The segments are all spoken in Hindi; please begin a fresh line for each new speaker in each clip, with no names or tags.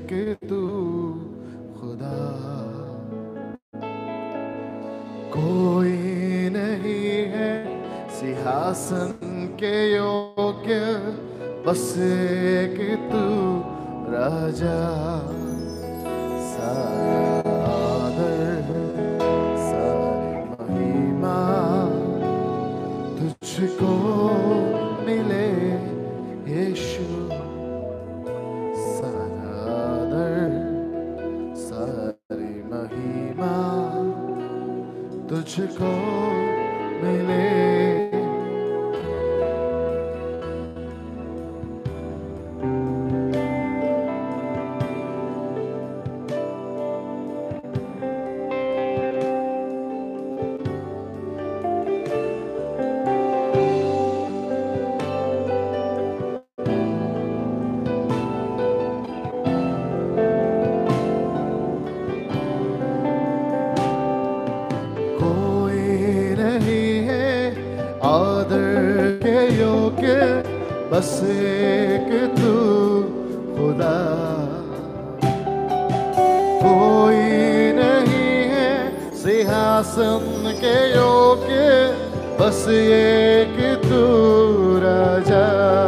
कि तू खुदा कोई नहीं है सिंहासन के योग्य, बस एक तू राजा। सारा आदर सारी महिमा तुझको मिले यीशु। सारा आदर सारी महिमा तुझको मिले। बस एक तू खुदा कोई नहीं है सिंहासन के योग्य, बस एक तू राजा।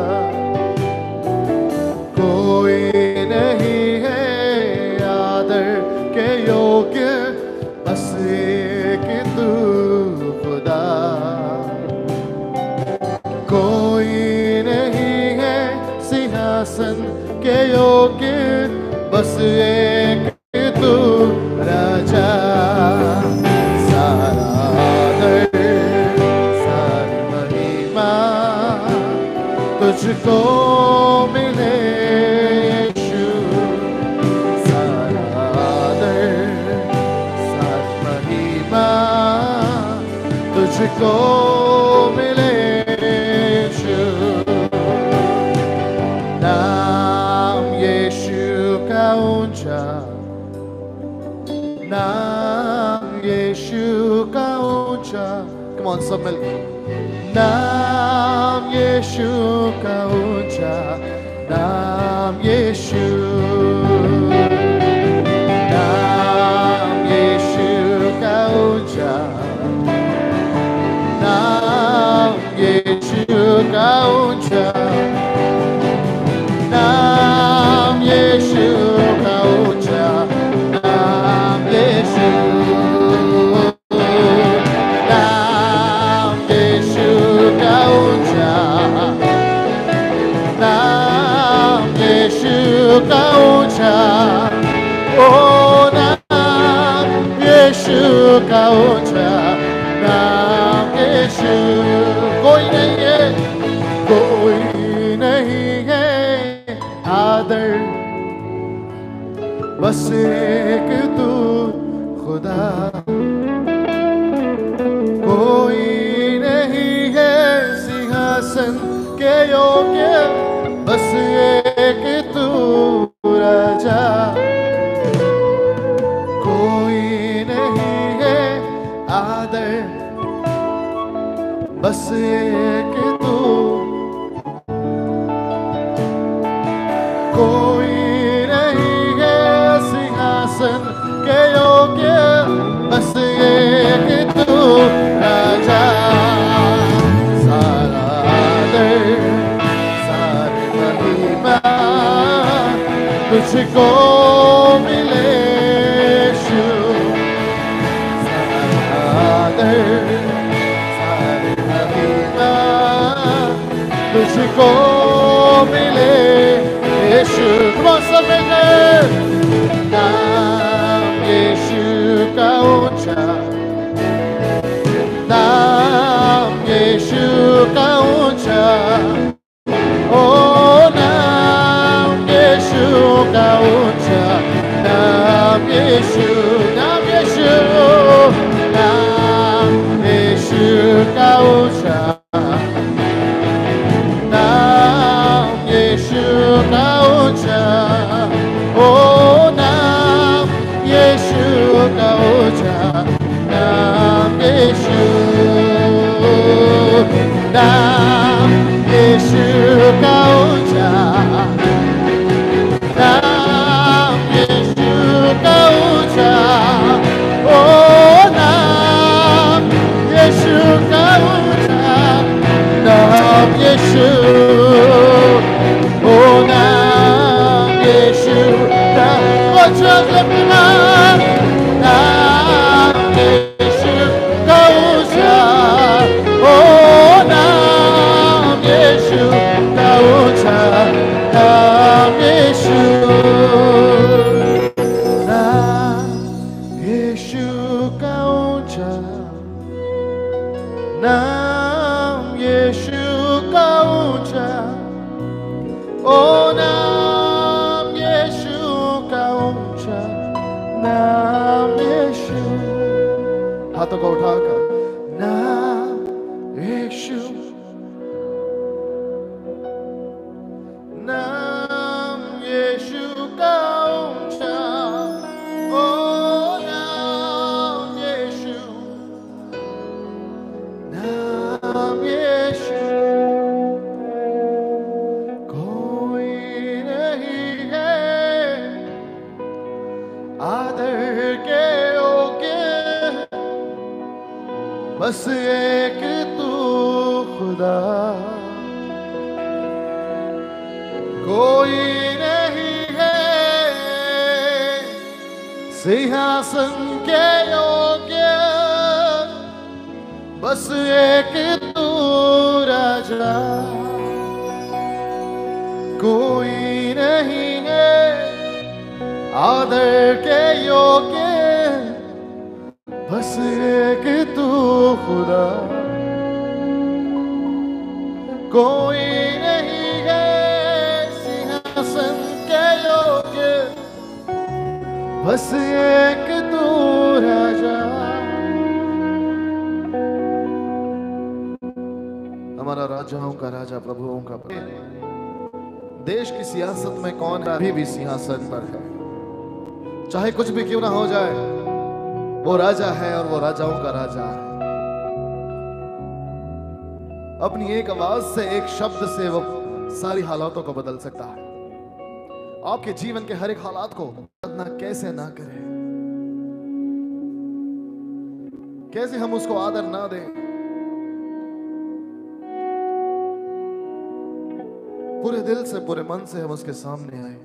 कोई नहीं है आदर के योग्य, बस एक तू खुदा। कोई के योग्य, बस एक तू राजा। सारा आदर सारी महिमा तुझको मिले यीशु। सारा आदर सारी महिमा तुझको मिले यीशु। नाम यीशु का ऊंचा, नाम यीशु का ऊंचा। Come on, सब मिलके। नाम यीशु का ऊंचा, नाम यीशु। नाम यीशु का ऊंचा, नाम यीशु का ऊंचा। नाम यीशु का ऊंचा, नाम यीशु। नाम यीशु का ऊंचा, नाम यीशु का ऊंचा। ओ नाम यीशु का ऊंचा, नाम यीशु। कोई नहीं है, कोई नहीं है आदर, बस एक तू खुदा। कोई नहीं है सिंहासन के योग्य, बस एक तू राजा। कोई नहीं है आदर, बस एक तू। कोई नहीं है सिंहासन के योग्य, बस एक तू राजा। सारा आदर सारी महिमा तुझको मिले यीशु। सारा आदर सारी महिमा तुझको मिले यीशु। नाम यीशु का ऊंचा, नाम यीशु का ऊंचा। ओ नाम यीशु का ऊंचा, नाम यीशु। नाम यीशु, नाम यीशु का ऊंचा, नाम यीशु का ऊंचा। ओ नाम यीशु का ऊंचा, नाम यीशु। नाम यीशु का ऊंचा, नाम यीशु का ऊंचा लगना, नाम यीशु का ऊंचा, ओ नाम यीशु का ऊंचा, नाम यीशु, नाम यीशु का ऊंचा, नाम यीशु का ऊंचा, ओ नाम यीशु का ऊंचा, नाम यीशु। हाथों को उठाकर नाम यीशु, नाम यीशु का ऊंचा, ओ नाम यीशु, नाम यीशु। कोई नहीं है आदर के योग्य, बस एक तू खुदा। कोई नहीं है सिंहासन के योग्य, बस एक तू राजा। कोई नहीं है आदर के योग्य, बस एक तू खुदा। कोई नहीं है सिंहासन के योग्य, बस एक तू राजा। हमारा राजाओं का राजा, प्रभुओं का प्रभु। देश की सियासत में कौन अभी भी सिंहासन पर है, चाहे कुछ भी क्यों ना हो जाए, वो राजा है और वो राजाओं का राजा है। अपनी एक आवाज से, एक शब्द से वो सारी हालातों को बदल सकता है। आपके जीवन के हर एक हालात को बदलना कैसे ना करें, कैसे हम उसको आदर ना दें। पूरे दिल से, पूरे मन से हम उसके सामने आए।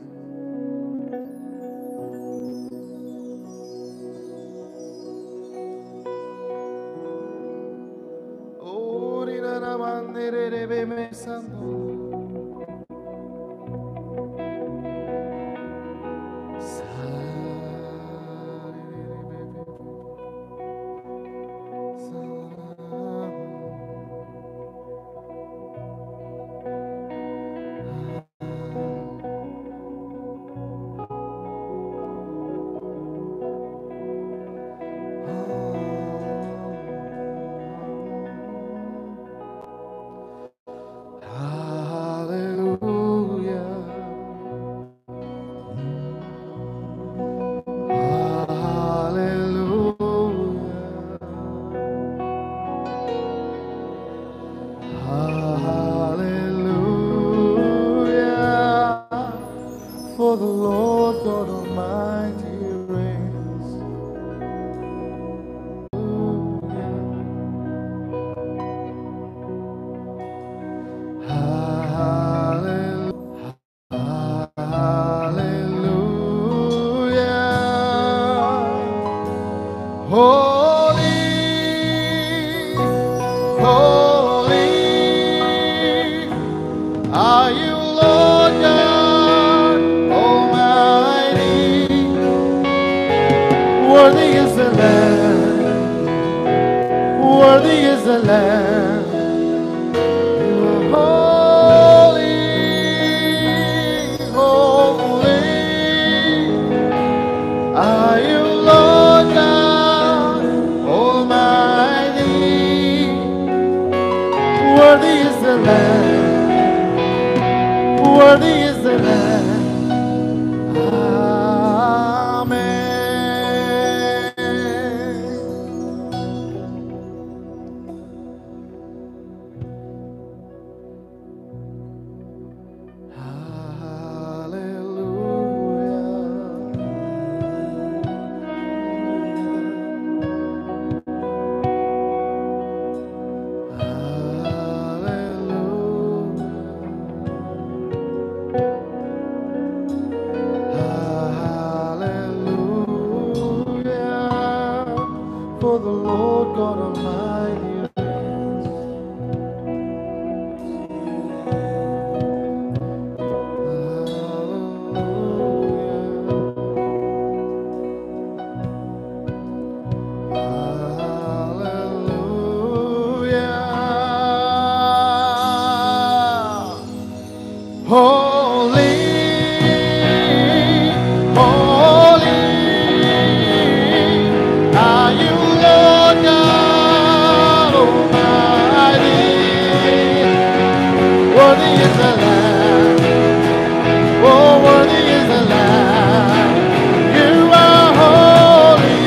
Worthy is the Lamb. Oh, worthy is the Lamb. You are holy,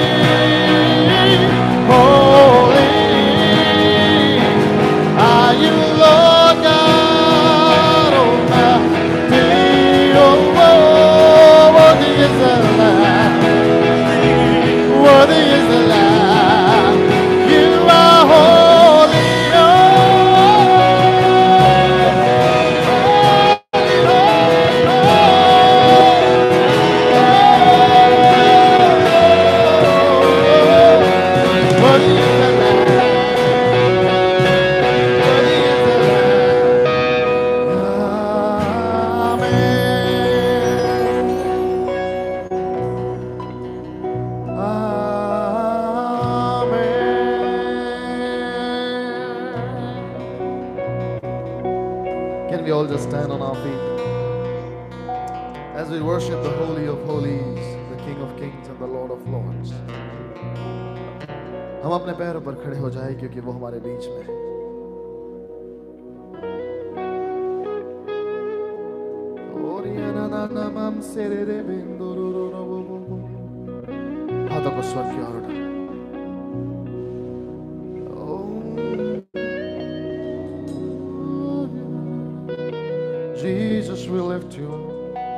holy. Are you Lord God Almighty? Oh, worthy is the Lamb. Worthy is the Lamb. You are holy. Can we all just stand on our feet as we worship the Holy of Holies, the King of Kings and the Lord of Lords? हम अपने पैरों पर खड़े हो जाए क्योंकि वो हमारे बीच में है। हाथों को स्वर्ग की ओर उठाओ। Jesus, we lift you up.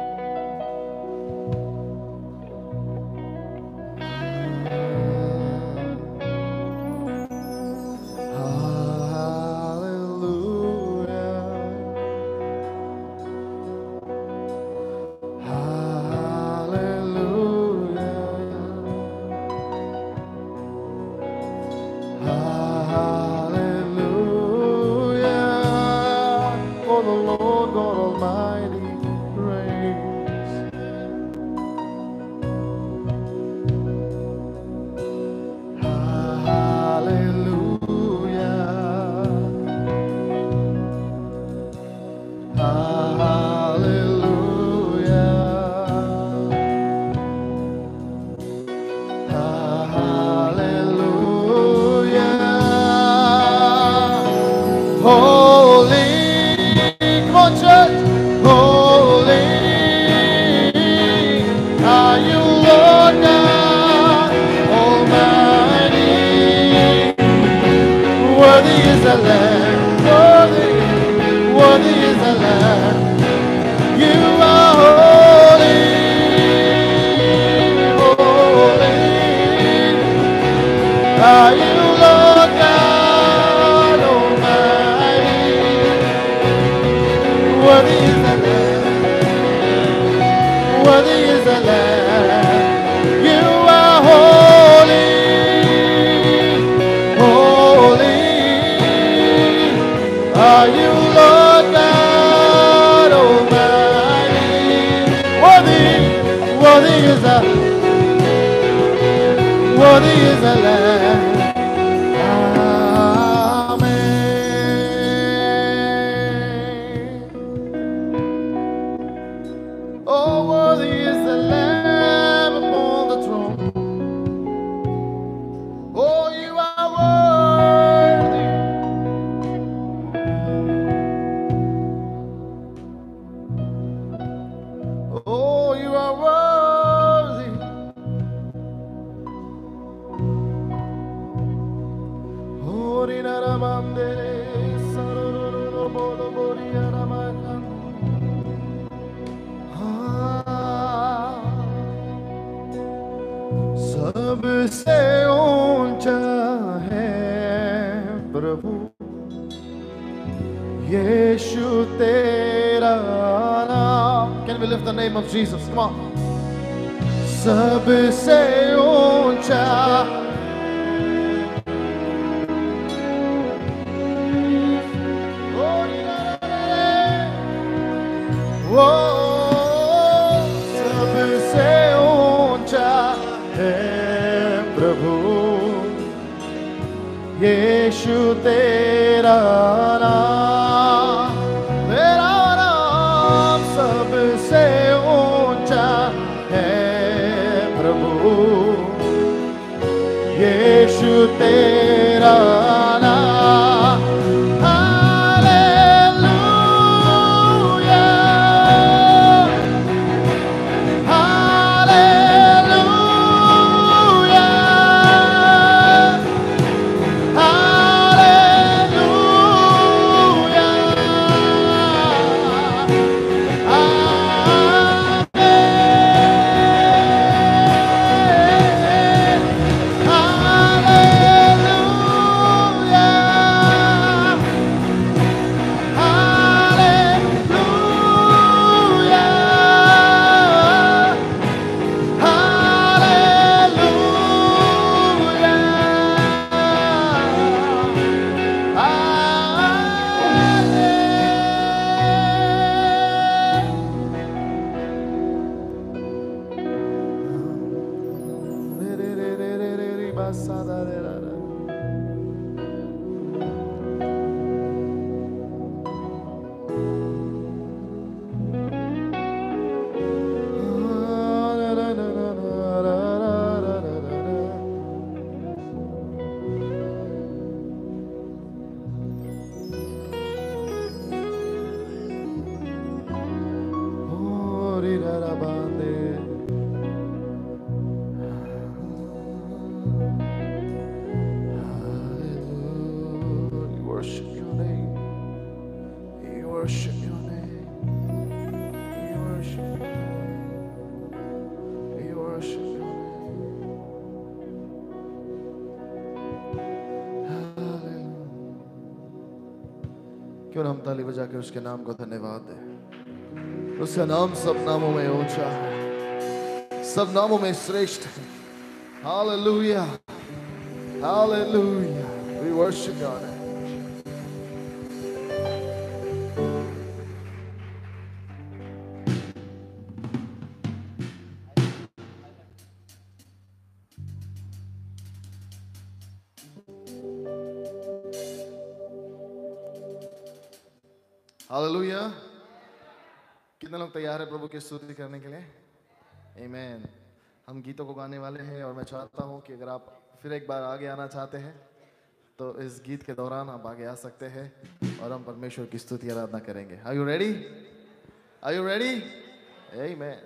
Can we lift the name of Jesus? Come on. सबसे ऊंचा वो सबसे ऊंचा है प्रभु यीशु तेरा नाम सबसे ऊंचा है प्रभु यीशु तेरा नाम हालेलुया क्यों ना हम ताली बजा के उसके नाम को धन्यवाद दें। उसका नाम सब नामों में ऊंचा है, सब नामों में श्रेष्ठ है। Hallelujah, hallelujah, we worship your name। Hallelujah. कितने लोग तैयार है प्रभु की स्तुति करने के लिए? आमीन। हम गीतों को गाने वाले हैं और मैं चाहता हूं कि अगर आप फिर एक बार आगे आना चाहते हैं तो इस गीत के दौरान आप आगे आ सकते हैं और हम परमेश्वर की स्तुति आराधना करेंगे। Are you ready? Are you ready? Amen.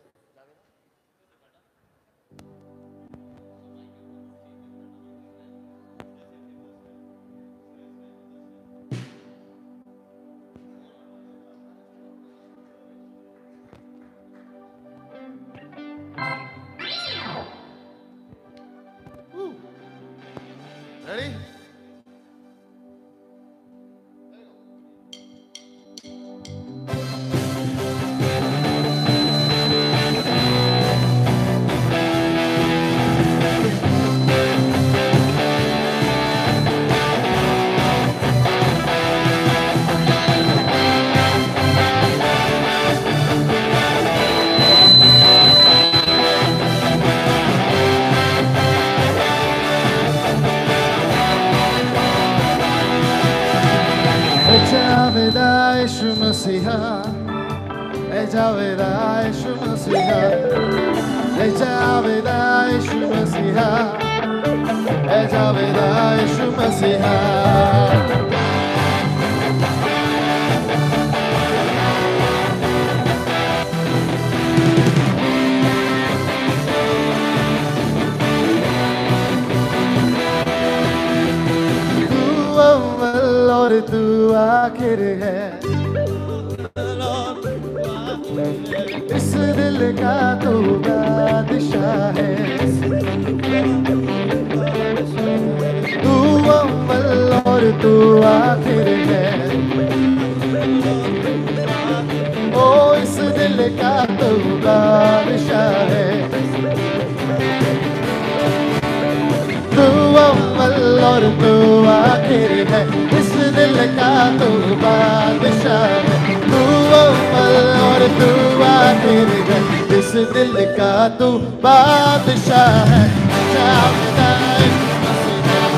Ready? Yeshua Messiah, Ejaveda Yeshua Messiah, Ejaveda Yeshua Messiah, Ejaveda Yeshua Messiah. तू आखिर है इस दिल का तू बादशाह है। तू अव्वल और तू आखिर है, ओ इस दिल का तू बादशाह है। तू अव्वल और तू आखिर है, इस दिल का तू बादशाह है। तू अव्वल और तू आखिर है, इस दिल का तू बादशाह है। जावेदा यीशु मसीहा,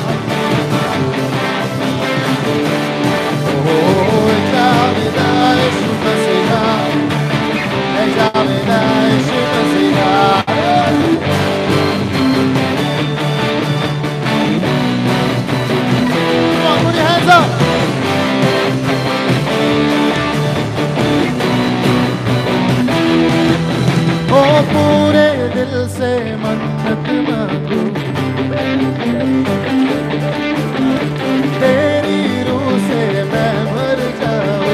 ओ जावेदा यीशु मसीहा, जावेदा यीशु मसीहा। ओ पूरे दिल से मन्नत मांगू, तेरी रूह से मैं मर जाऊं।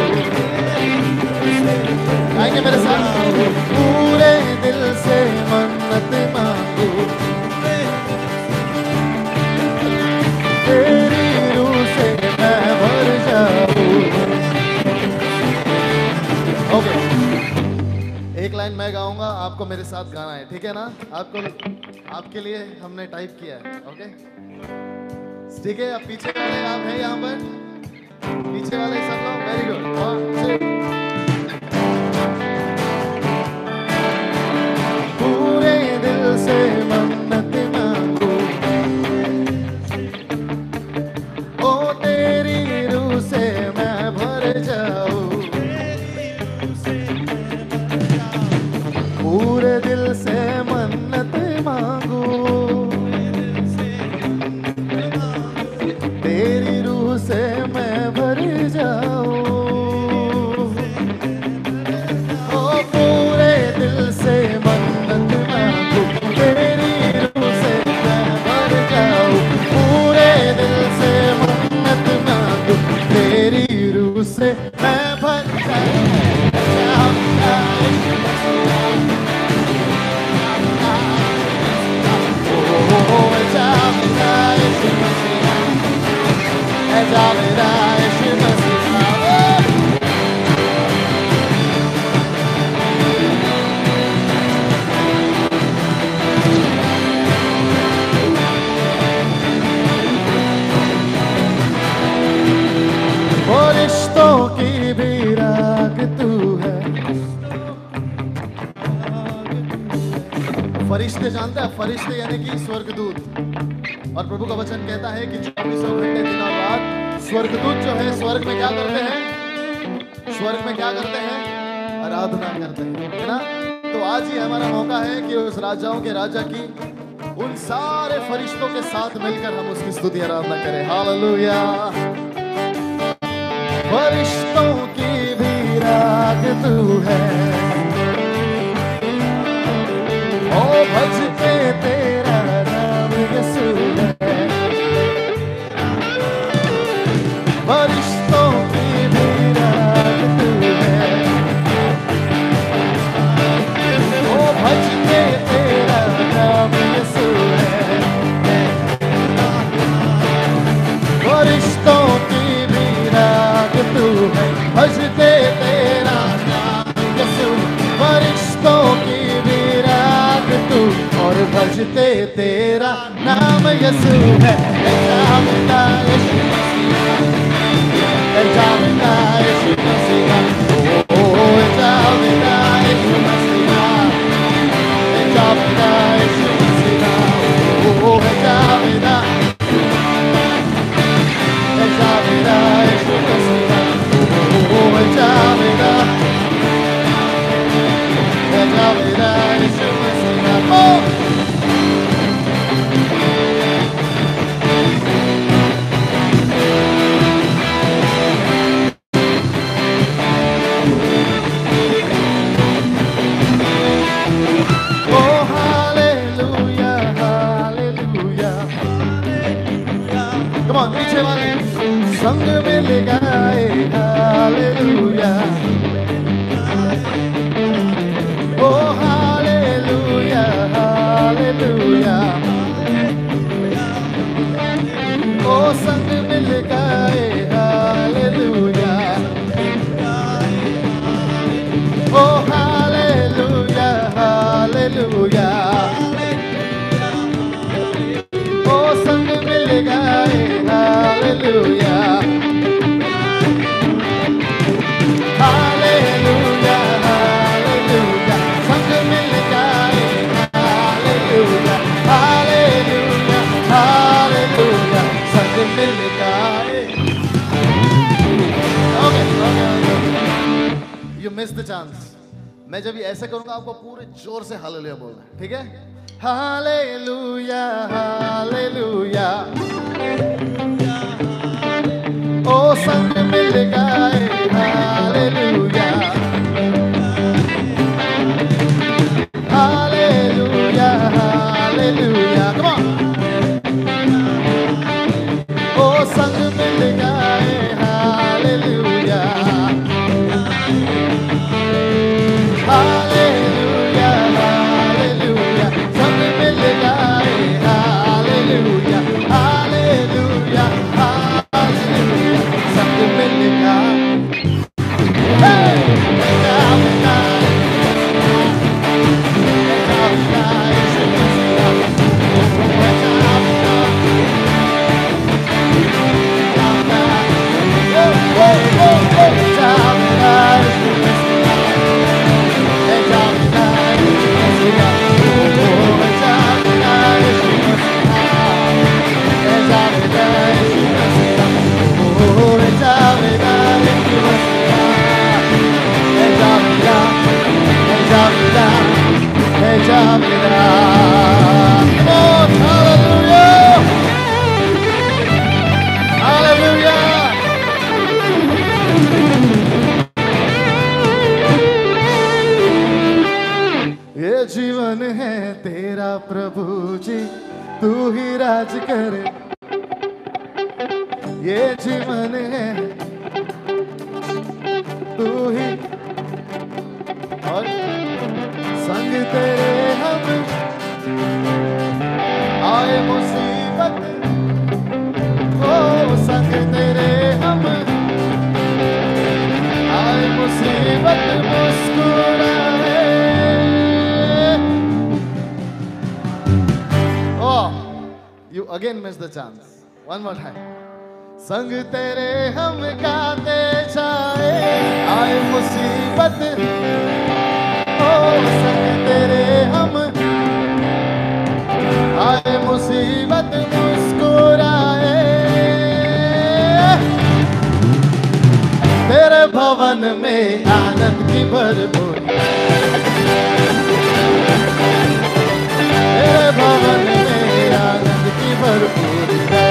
आएंगे मेरे साथ। पूरे दिल से मन्नत मांगू, तेरी रूह से मैं मर जाऊं। ओके, एक लाइन मैं गाऊंगा, आपको मेरे साथ गाना है, ठीक है ना? आपके लिए हमने टाइप किया है, ओके? ठीक है, अब पीछे वाले आप हैं यहाँ पर, पीछे वाले सब लोग, वेरी गुड। पूरे दिल से मन्नत मांगू, दिल से मन्नत मांगू, तेरी रूह से मैं भर जाऊं। ओ पूरे दिल से मन्नत मांगू, तेरी रूह से मैं भर जाऊं। पूरे दिल से मन्नत मांगू, तेरी रूह से मैं भर जाऊं। फरिश्तों की भी राग तू है। फरिश्ते जानते हैं, फरिश्ते यानी कि स्वर्गदूत। और प्रभु का वचन कहता है कि 24 घंटे दिन और रात स्वर्गदूत जो है स्वर्ग में क्या करते हैं? स्वर्ग में क्या करते हैं? आराधना करते हैं, है ना? तो आज ही हमारा मौका है कि उस राजाओं के राजा की उन सारे फरिश्तों के साथ मिलकर हम उसकी स्तुति आराधना करें। हालेलुया। फरिश्तों की भी राग तू है, ओ भजते तेरा नाम यीशु है। फरिश्तों की भी राग तू है, ओ भजते तेरा नाम यीशु है। फरिश्तों की भी राग तू है, भजते तेरा नाम यीशु। फरिश्तों की भी राग तू और भजते तेरा नाम यीशु है। जामिता यीशु मसीहा, जामिता यीशु मसीहा, ओ जामिता यीशु मसीहा, जामिता यीशु मसीहा, ओ जामिता, जामिता यीशु मसीहा, ओ जामिता, जामिता यीशु मसीहा। पीछे वाले संग मिल गाए हालेलुया, ओ हालेलुया हालेलुया, ओ संग मिल गाए हालेलुया, ओ हालेलुया हालेलुया, ओ संग मिल गाए हालेलुया, हालेलुया हालेलुया, संग मिल गाए हालेलुया, हालेलुया हालेलुया, संग मिल गाए। You missed the chance. मैं जब ये ऐसे करूंगा आपको पूरे जोर से हालेलुया बोलना है, ठीक है? हालेलुया हालेलुया, ओ संग मिल गाए hallelujah, hallelujah hallelujah, come on, ओ संग मिल गाए हालेलुया, हालेलुया हालेलुया, संग मिल गाए हालेलुया, हालेलुया हालेलुया, संग मिल गाए। जा मेरा। Hallelujah, hallelujah. ये जीवन है तेरा प्रभु जी, तू ही राज करे। ये जीवन है तू ही, और संग तेरे हम आए मुसीबत, ओ संग तेरे हम आए मुसीबत, मुस्कुराए। Oh, you again missed the chance. One more time. संग तेरे हम गाते जाए, आए मुसीबत, ओ संग तेरे हम आए मुसीबत, मुस्कुराए। तेरे भवन में आनंद की भरपूरी, तेरे भवन में आनंद की भरपूरी है।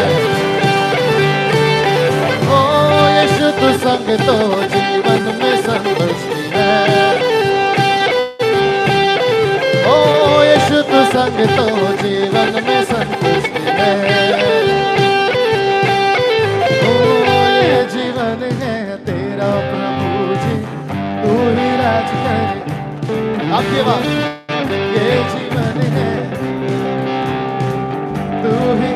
ओ यीशु तू संग तो जीवन में संतुष्टि है। ओ यीशु तू संग तो जीवन में संतुष्टि है। ओ ये जीवन है तेरा प्रभु जी, तू ही राज करे। आपकी बात, ये जीवन है तू ही,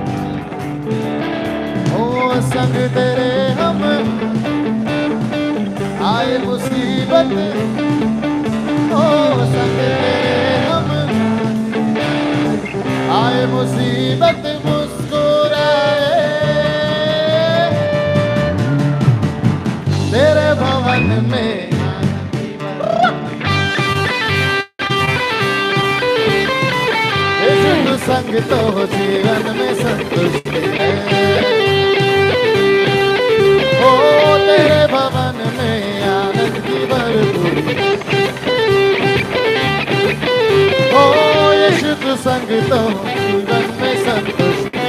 ओ संग तेरे हम आए मुसीबत, ओ संग तेरे हम आए मुसीबत, मुस्कुराए। तेरे भवन में संग तो जीवन में संतुष्टि है। ओ तेरे भवन में आनंद की भरपूरी, ओ यीशु तू संग तो जीवन में संतुष्टि।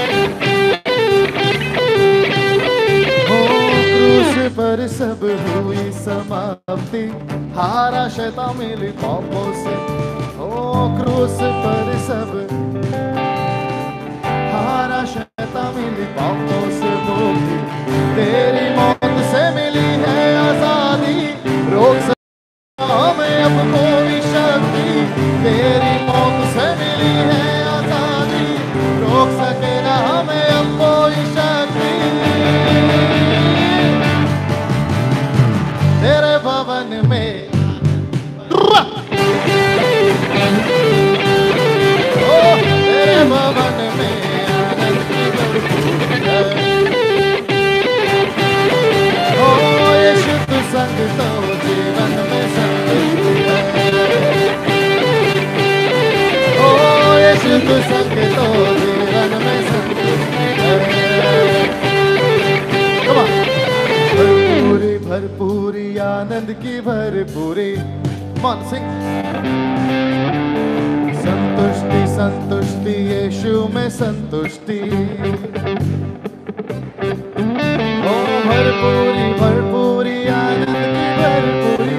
ओ क्रूस पर सब हुई समाप्ति, हारा शैतान मिली पापों से। ओ क्रूस पर सब हारा शैतान मिली पापों से मुक्ति, तेरी मौत से मिली है आजादी, रोक सकता हमें अब कोई शक्ति। तेरी मौत से मिली है आजादी, रोक सके ना हमें अब कोई शक्ति। तेरे भवन में तेरे भवन में आनंद की भरपूरी है। ओ यीशु तू संग तो जीवन में संतुष्टि है। ओ यीशु तू संग तो जीवन में संतुष्टि है। भरपूरी भरपूरी आनंद की भरपूरी, मन सिंह। संतुष्टि संतुष्टि यीशु में संतुष्टि, ओ भरपूरी भरपूरी आनंद की भरपूरी।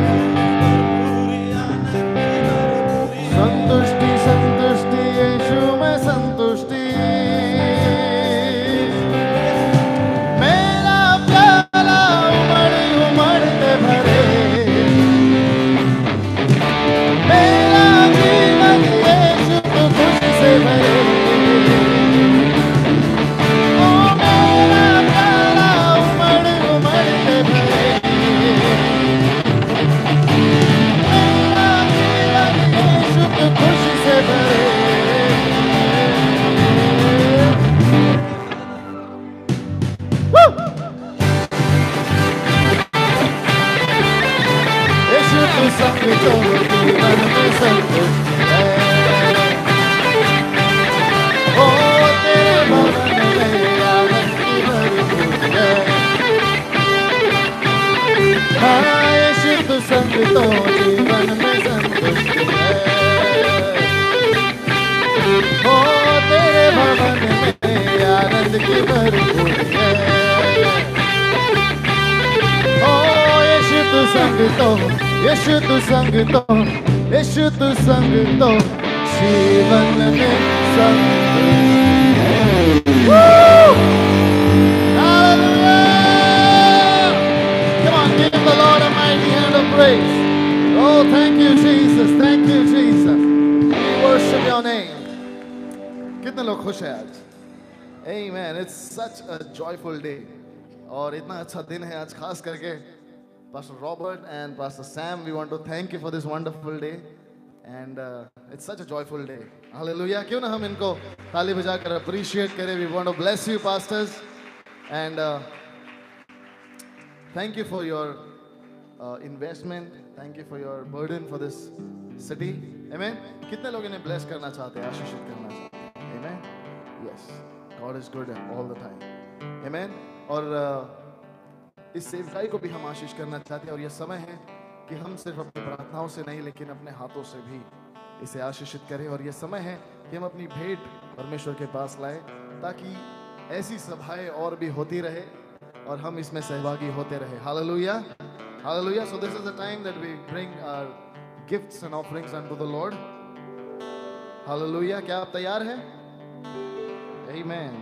संतुष्टि संतुष्टि यीशु में संतुष्टि, मेरा प्याला उमड़ उमड़ के भरे। मेरा जीवन यीशु तू खुशी से भरे। ओ मेरा प्याला उमड़ उमड़ के भरे। मेरा जीवन यीशु तू खुशी से भरे। यीशु तू संग तो, यीशु तू संग तो जीवन में संग। Come on, give the Lord a mighty hand of praise. Oh, thank you, Jesus. Thank you, Jesus. We worship your name. कितने लोग खुश हैं आज? Amen. It's such a joyful day. और इतना अच्छा दिन है आज, खास करके Pastor Robert and Pastor Sam, we want to thank you for this wonderful day. And it's such a joyful day. Hallelujah. क्यों ना हम इनको ताली बजाकर appreciate करें. We want to bless you, pastors. And thank you for your investment. Thank you for your burden for this city. Amen. कितने लोग इन्हें bless करना चाहते हैं, आशीषित करना चाहते हैं? Amen. Yes. God is good all the time. Amen. और इस सेवकाई को भी हम आशीष करना चाहते हैं, और यह समय है कि हम सिर्फ अपनी प्रार्थनाओं से नहीं लेकिन अपने हाथों से भी इसे आशीषित करें। और यह समय है कि हम अपनी भेंट परमेश्वर के पास लाएं, ताकि ऐसी सभाएं और भी होती रहे और हम इसमें सहभागी होते रहे। Hallelujah, hallelujah. So this is the time that we bring our gifts and offerings unto the Lord. Hallelujah. क्या आप तैयार हैं? Amen.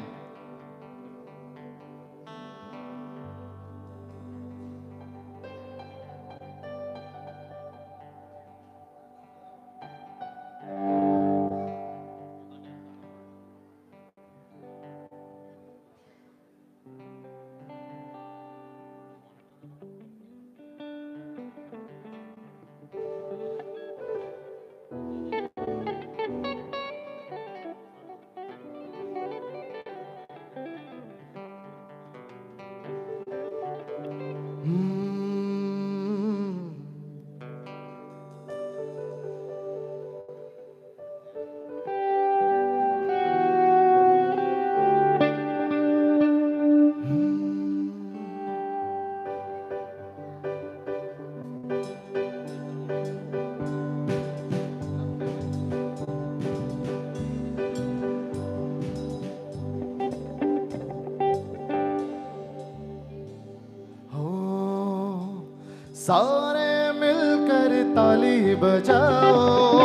सारे मिलकर ताली बजाओ,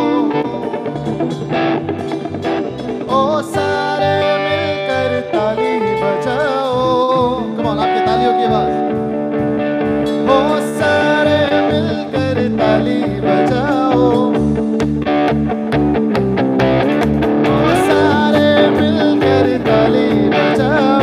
ओ सारे मिलकर ताली बजाओ। कम ऑन, आपकी तालियों की आवाज। ओ सारे मिलकर ताली बजाओ, ओ सारे मिलकर ताली बजाओ।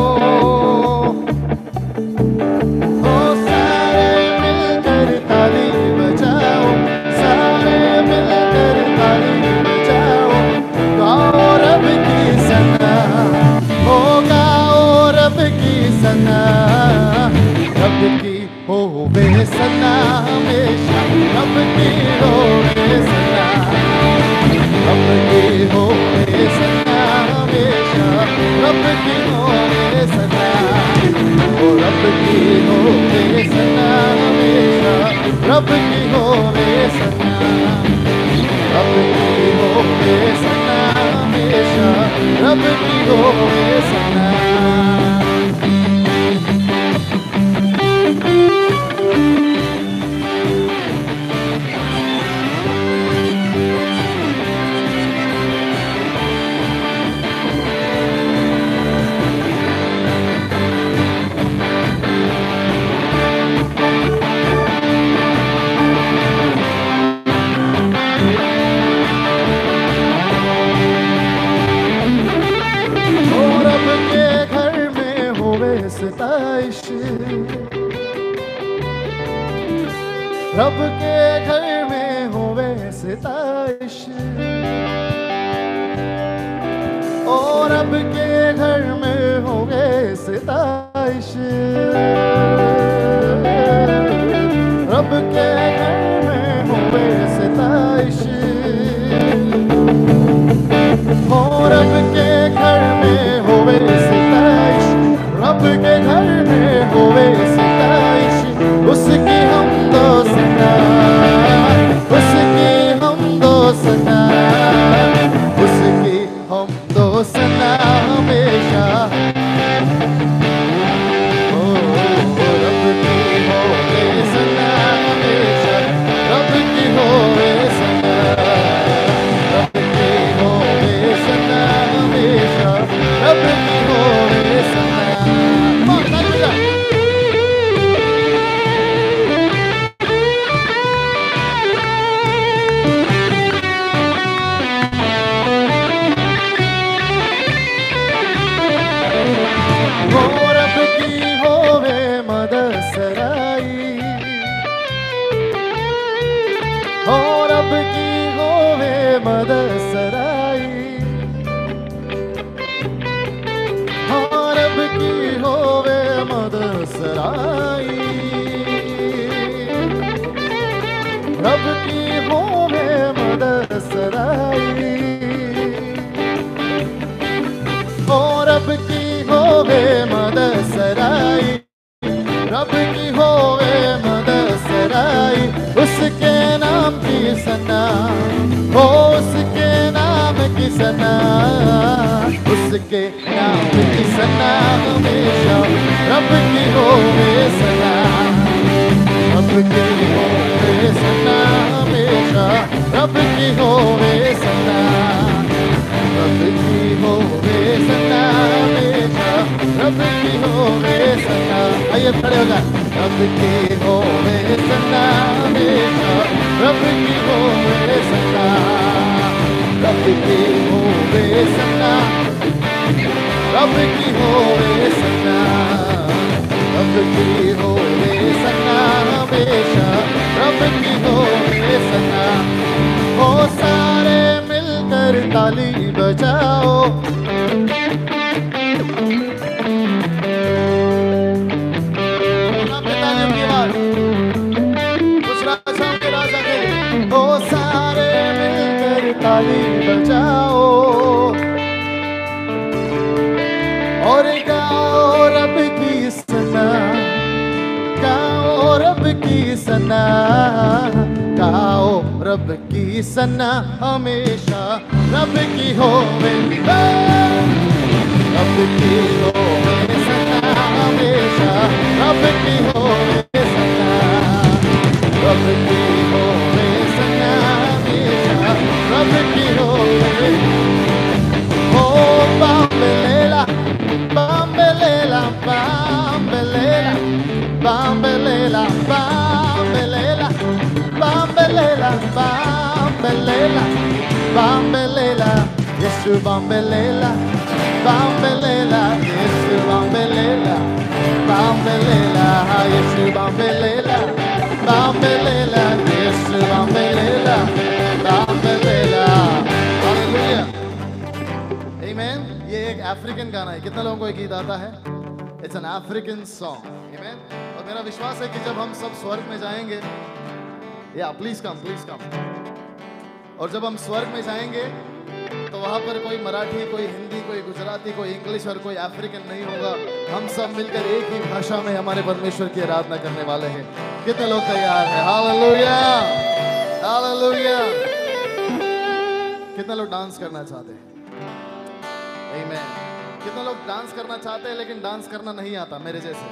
रब की होवे सना हमेशा, रब की होवे सना, रब की होवे सना हमेशा, रब की होवे सना, ओ रब की होवे सना हमेशा, रब की होवे सना, रब की होवे सना हमेशा, रब की होवे सना। रब के घर में होवे सिताइश, ओ रब के घर में होवे सिताइश, रब के घर में होवे सिताइश, ओ रब के घर में होवे सिताइश, रब के घर में होवे सिताइश। उसकी हम दो सना, उसकी हम दो सना, उसकी हम दो सना हमेशा। ओ रब की होवे सना हमेशा, मदसराई, हाँ रब की होवे मदसराई, रब की होवे मदसराई, ओ रब की होवे मदसराई, रब की होवे मदसराई, उसके नाम की सना, हो उसके नाम की सना, उसके नाम की सना हमेशा, रब की होवे सना, रब की होवे सना हमेशा, रब की होवे सना, रब की होवे सना हमेशा, रब की होवे सना। आइए खड़े हो जाए। रब की होवे सना हमेशा, रब की होवे सना, रब की होवे सना, रब की होवे सना, रब की होवे सना हमेशा, रब की होवे सना। ओ सारे मिलकर ताली बजाओ, ओ सारे मिलकर ताली बजाओ और गाओ रब की सना, गाओ रब की सना, गाओ रब की सना हमेशा, रब की होवे, रब की होवे सना हमेशा, रब की होवे सना, रब की होवे सना हमेशा, रब की होवे। ओ बाम्बेलेला बाम्बेलेला बाम्बेलेला बाम्बेलेला बाम्बेलेला बाम्बेलेला बाम्बेलेला बाम्बेलेला, यीशु बाम्बेलेला बाम्बेलेला, यीशु बाम्बेलेला बाम्बेलेला, यीशु बाम्बेलेला बाम्बेलेला, यीशु बाम्बेलेला बाम्बेलेला। Hallelujah, amen. ये एक अफ्रीकन गाना है, कितना लोगों को ये गीत आता है? It's an African song, amen. और मेरा विश्वास है कि जब हम सब स्वर्ग में जाएंगे, या प्लीज कम, प्लीज कम, और जब हम स्वर्ग में जाएंगे तो वहां पर कोई मराठी, कोई हिंदी, कोई गुजराती, कोई इंग्लिश और कोई अफ्रीकन नहीं होगा। हम सब मिलकर एक ही भाषा में हमारे परमेश्वर की आराधना करने वाले हैं। कितने लोग तैयार हैं? Hallelujah, hallelujah. कितने लोग डांस करना चाहते हैं? आमीन। कितने लोग डांस करना चाहते हैं लेकिन डांस करना नहीं आता मेरे जैसे?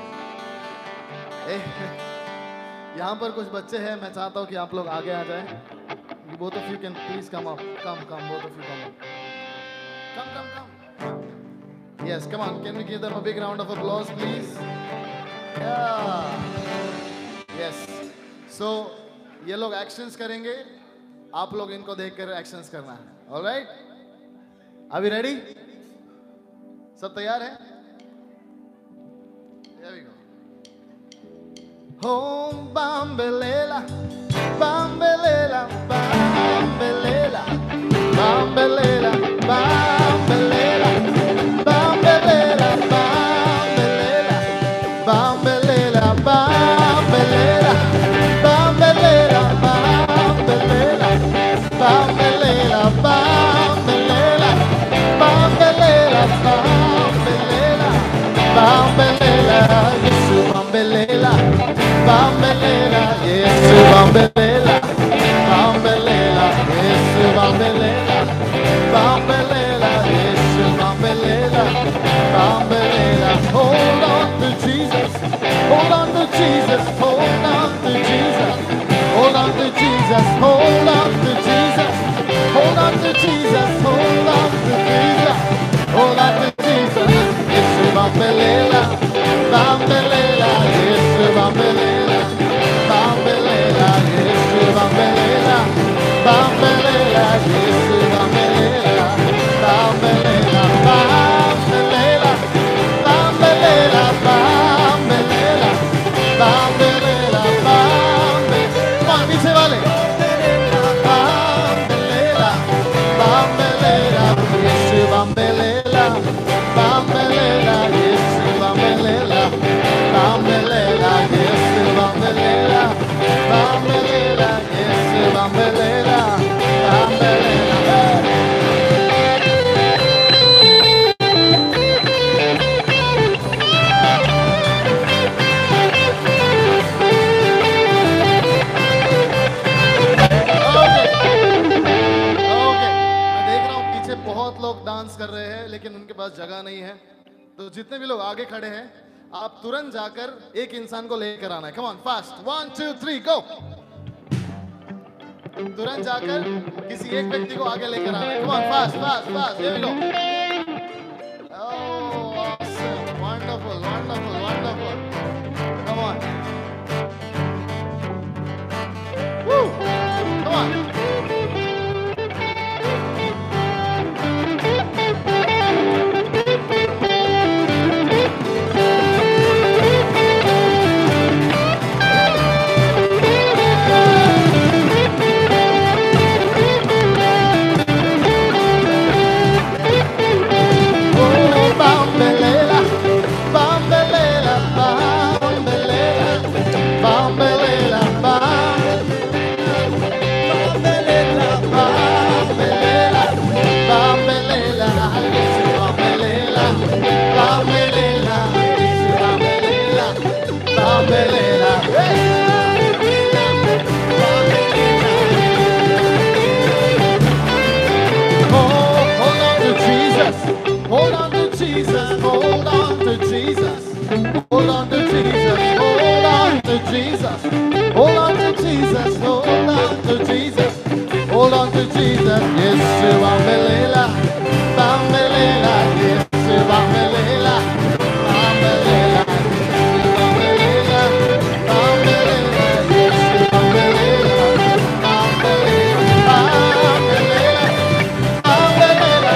यहाँ पर कुछ बच्चे हैं, मैं चाहता हूँ कि आप लोग आगे आ जाएं। Both of you can please come up. Come, both of you come up. Come. Yes, come on. Can we give them a big round of applause, please? Yeah. Yes. So, ये लोग actions करेंगे, आप लोग इनको देखकर actions करना है. All right? Are we ready? सब तैयार हैं? Here we go. Oh, Bambelela, Bambelela, Bambelela, Bambelela, Bambelela, Bambelela, Bambelela, Bambelela, Bambelela, Bambelela, Bambelela, Bambelela, Bambelela, Bambelela, Bambelela, Bambelela, Yesu Bambelela, Bambelela, Yesu Bambelela, Bambelela, Yesu Bambelela, Bambelela, Yesu Bambelela, Bambelela. Hold on to Jesus, hold on to Jesus, hold on to Jesus, hold on to Jesus, hold on to Jesus, hold on to Jesus, hold on to Jesus, hold on to Jesus. Yesu Bambelela, Bambelela, Yesu Bambelela, Bambelela, Yesu Bambelela, Bambelela, Yesu Bambelela, Bambelela, Bambelela, Bambelela, Bambelela, Bambelela, Bambelela. पीछे वाले Bambelela, डांस कर रहे हैं लेकिन उनके पास जगह नहीं है, तो जितने भी लोग आगे खड़े हैं आप तुरंत जाकर एक इंसान को लेकर आना है। Come on fast, 1 2 3 go. तुरंत जाकर किसी एक व्यक्ति को आगे लेकर आना है। Come on fast fast fast, here we go. Oh awesome, wonderful wonderful wonderful, come on, woo, come on. Hold on to Jesus, hold on to Jesus, hold on to Jesus, hold on to Jesus, hold on to Jesus, hold on to Jesus, hold on to Jesus. Yesu Bambelela, Bambelela, Yesu Bambelela, Bambelela, Bambelela, Bambelela, Yesu Bambelela, Bambelela, Bambelela, Bambelela,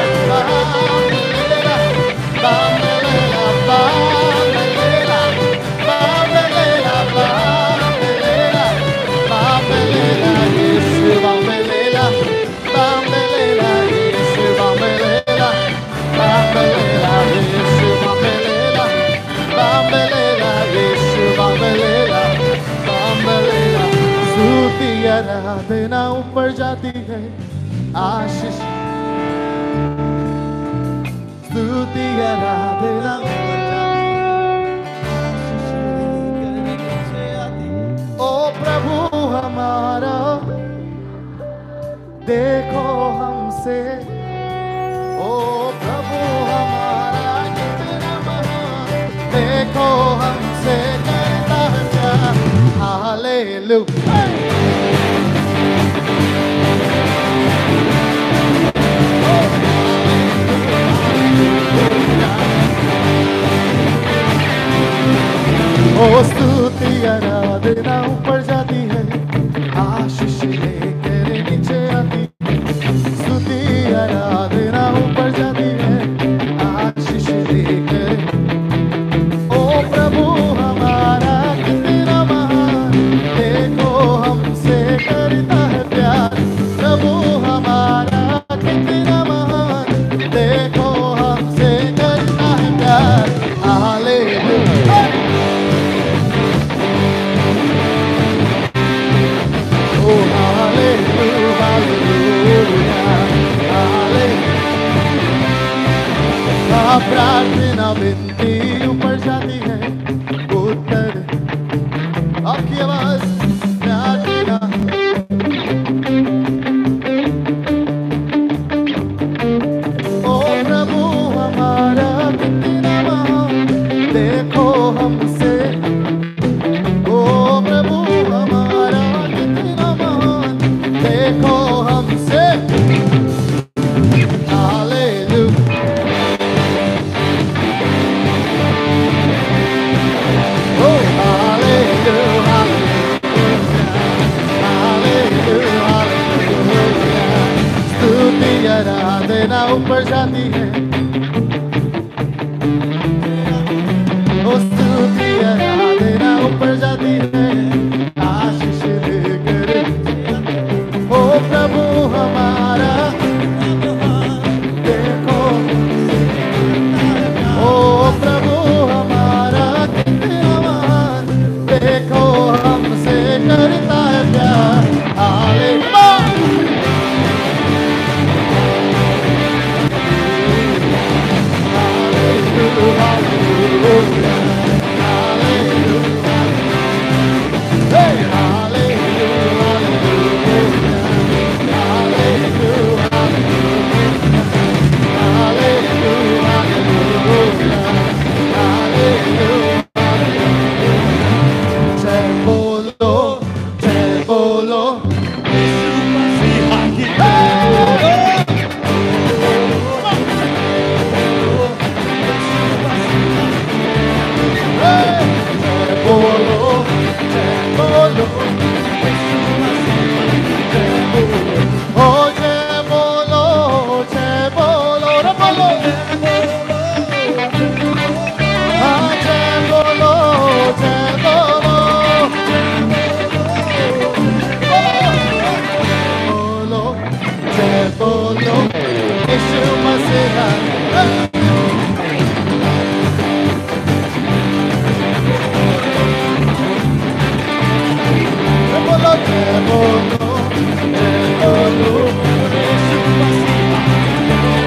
आराधना ऊपर जाती है, आशीष स्तुति आराधना ऊपर जाती है। ओ प्रभु हमारा देखो हमसे, ओ प्रभु हमारा कितना महान, देखो हमसे करता है प्यार। हालेलुया। ओ स्तुति आराधना ऊपर जाती है, आशीष लेकर नीचे आती है। स्तुति आराधना ऊपर जाती है, आशीष लेकर। ओ प्रभु हमारा कितना महान, देखो हमसे करता है प्यार। प्रभु हमारा कितना महान, देखो हमसे करता है प्यार। हालेलुया। प्रार्थना विनती ऊपर जाती है, उत्तर आपकी आवाज। प्रार्थना ओ प्रभु हमारा कितना महान, देखो हमसे। ओ प्रभु हमारा कितना महान, देखो हमसे। आराधना ऊपर जाती है, ओ स्तुति आराधना ऊपर जाती है, आशीष लेकर। ओ प्रभु हमारा देखो, ओ प्रभु हमारा कितना महान, देखो हमसे करता है प्यार। हालेलुया।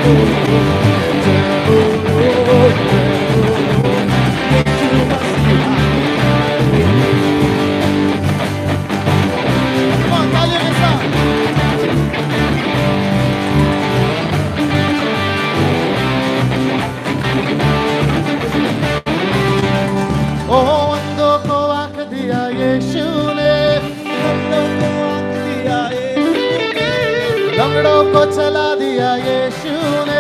को चला दिया यीशु ने,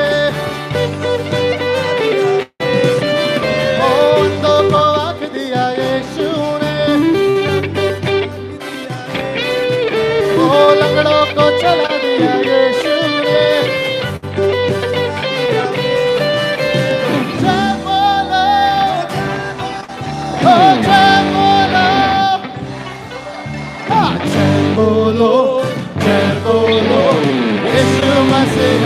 ओ अंधों को आँख दिया यीशु ने, ओ लंगड़ों को चला दिया यीशु ने। जय बोलो, ओ जय बोलो, जय बोलो, जय बोलो यीशु मसीह।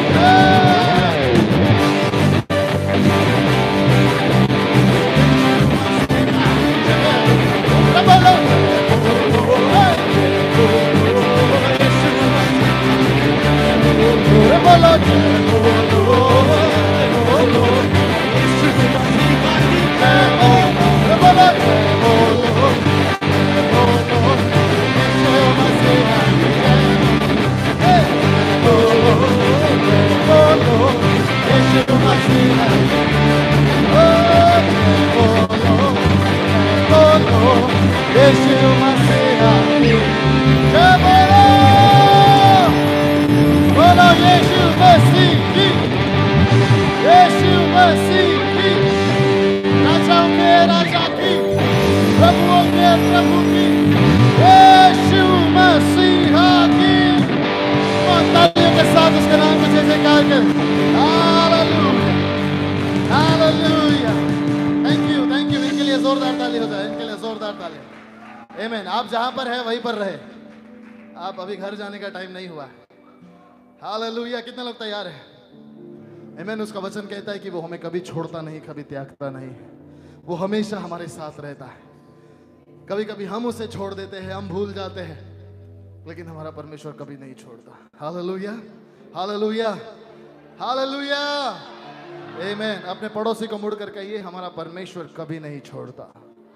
आमीन। आप जहां पर है वहीं पर रहे, आप अभी घर जाने का टाइम नहीं हुआ है। हालेलुया। कितने लोग तैयार हैं? आमीन। उसका वचन कहता है कि वो हमें कभी छोड़ता नहीं, कभी त्यागता नहीं, वो हमेशा हमारे साथ रहता है। कभी कभी हम उसे छोड़ देते हैं, हम भूल जाते हैं, लेकिन हमारा परमेश्वर कभी नहीं छोड़ता। Hallelujah, hallelujah, hallelujah. आमीन। अपने पड़ोसी को मुड़कर कहिए, हमारा परमेश्वर कभी नहीं छोड़ता।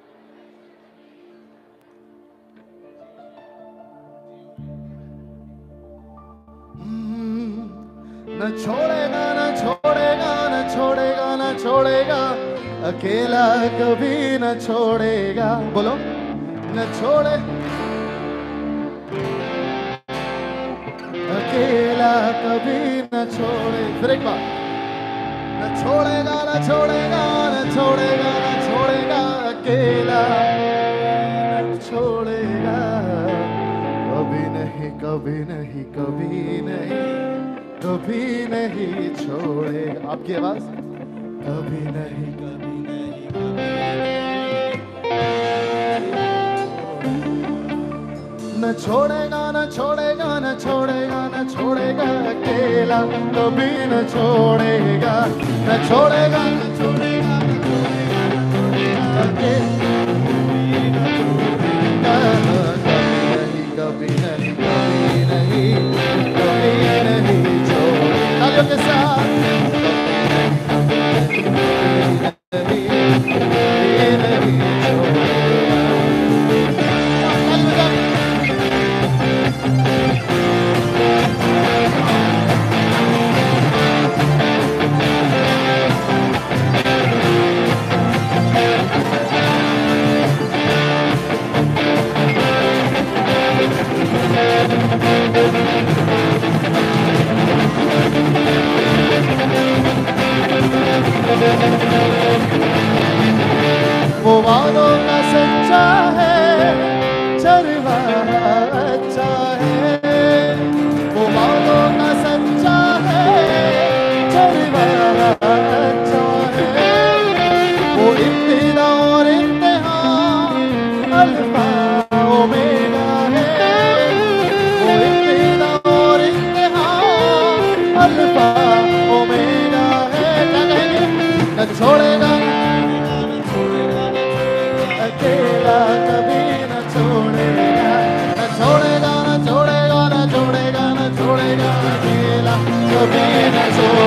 न छोड़ेगा, न छोड़ेगा, न छोड़ेगा, न छोड़ेगा, अकेला कभी न छोड़ेगा। बोलो, न छोड़े, अकेला कभी न छोड़े। फिर एक बार, न छोड़ेगा, न छोड़ेगा, न छोड़ेगा, न छोड़ेगा, अकेला न छोड़ेगा। कभी नहीं, कभी नहीं, कभी नहीं, कभी नहीं छोड़ेगा। आपकी आवाज, कभी नहीं, कभी नहीं, न छोड़ेगा, न छोड़ेगा, न छोड़ेगा, न छोड़ेगा, अकेला कभी न छोड़ेगा। न छोड़ेगा, न छोड़ेगा, न छोड़ेगा, अकेला कभी नहीं, कभी नहीं, कभी नहीं छोड़ेगा। तालियों के साथ, वो वादों का सच्चा है, चरवाहा अच्छा है। वो वादों का सच्चा है, चरवाहा अच्छा है। वो इब्तिदा और इंतहा, अल्फा ओमेगा है। वो इब्तिदा और इंतहा, अल्फा ओमेगा है। क्या कहेंगे? न छोड़ेगा, अकेला कभी न छोड़ेगा, न छोड़ेगा, न छोड़ेगा, न छोड़ेगा, न छोड़ेगा, अकेला कभी न छोड़ेगा।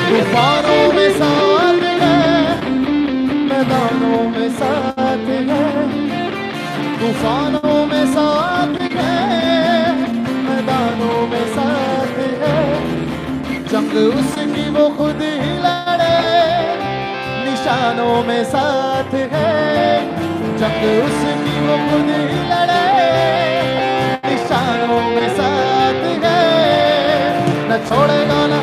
तूफानों में साथ है, मैदानों में साथ है, तूफानों में साथ है, मैदानों में साथ है। जंग उसकी वो खुद ही लड़े, निशानों में साथ है। जंग उसकी वो खुद ही लड़े, निशानों में साथ है। न छोड़ेगा ना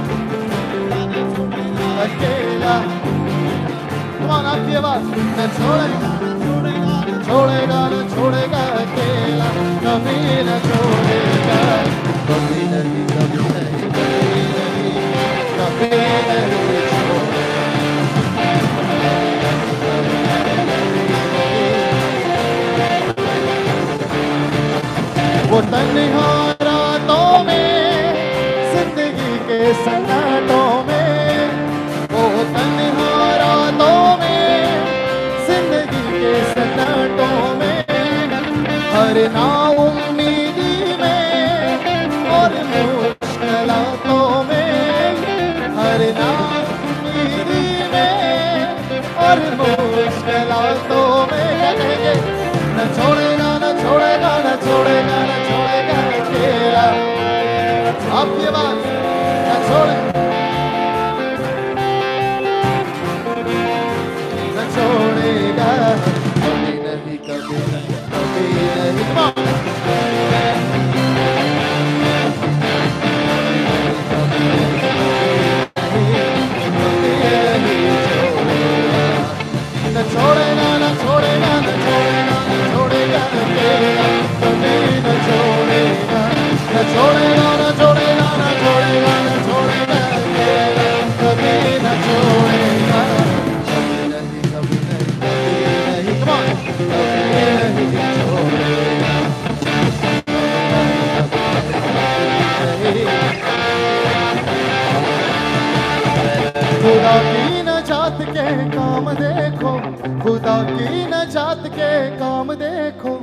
अकेला, कौन आपकी आवाज, न छोड़ेगा, छोड़ेगा न छोड़ेगा अकेला, कभी न छोड़ेगा, कभी नहीं, कभी नहीं, कभी नहीं, कभी नहीं छोड़ेगा। वो तन्हा रातों में, जिंदगी के सन्नाटों में, वो तन्हा रातों में, जिंदगी के सन्नाटों में, हर नाउम्मीदी में और मुश्किलातों में, हर नाउम्मीदी में और मुश्किलातों में, क्या कहेंगे? न छोड़ेगा, न छोड़ेगा, न छोड़ेगा, न छोड़ेगा अकेला। आपकी आवाज, न छोड़ेगा, न छोड़ेगा, कभी नहीं, कभी नहीं, कभी नहीं, न छोड़ेगा, न छोड़ेगा, न छोड़ेगा, न छोड़ेगा अकेला, कभी न छोड़ेगा, न छोड़ेगा, न छोड़ेगा, न छोड़ेगा, न छोड़ेगा अकेला, कभी न छोड़ेगा, कभी नहीं, कभी नहीं, कभी नहीं, come on, कभी नहीं छोड़ेगा, खुदा की नजात के काम देखो, खुदा की नजात के काम देखो,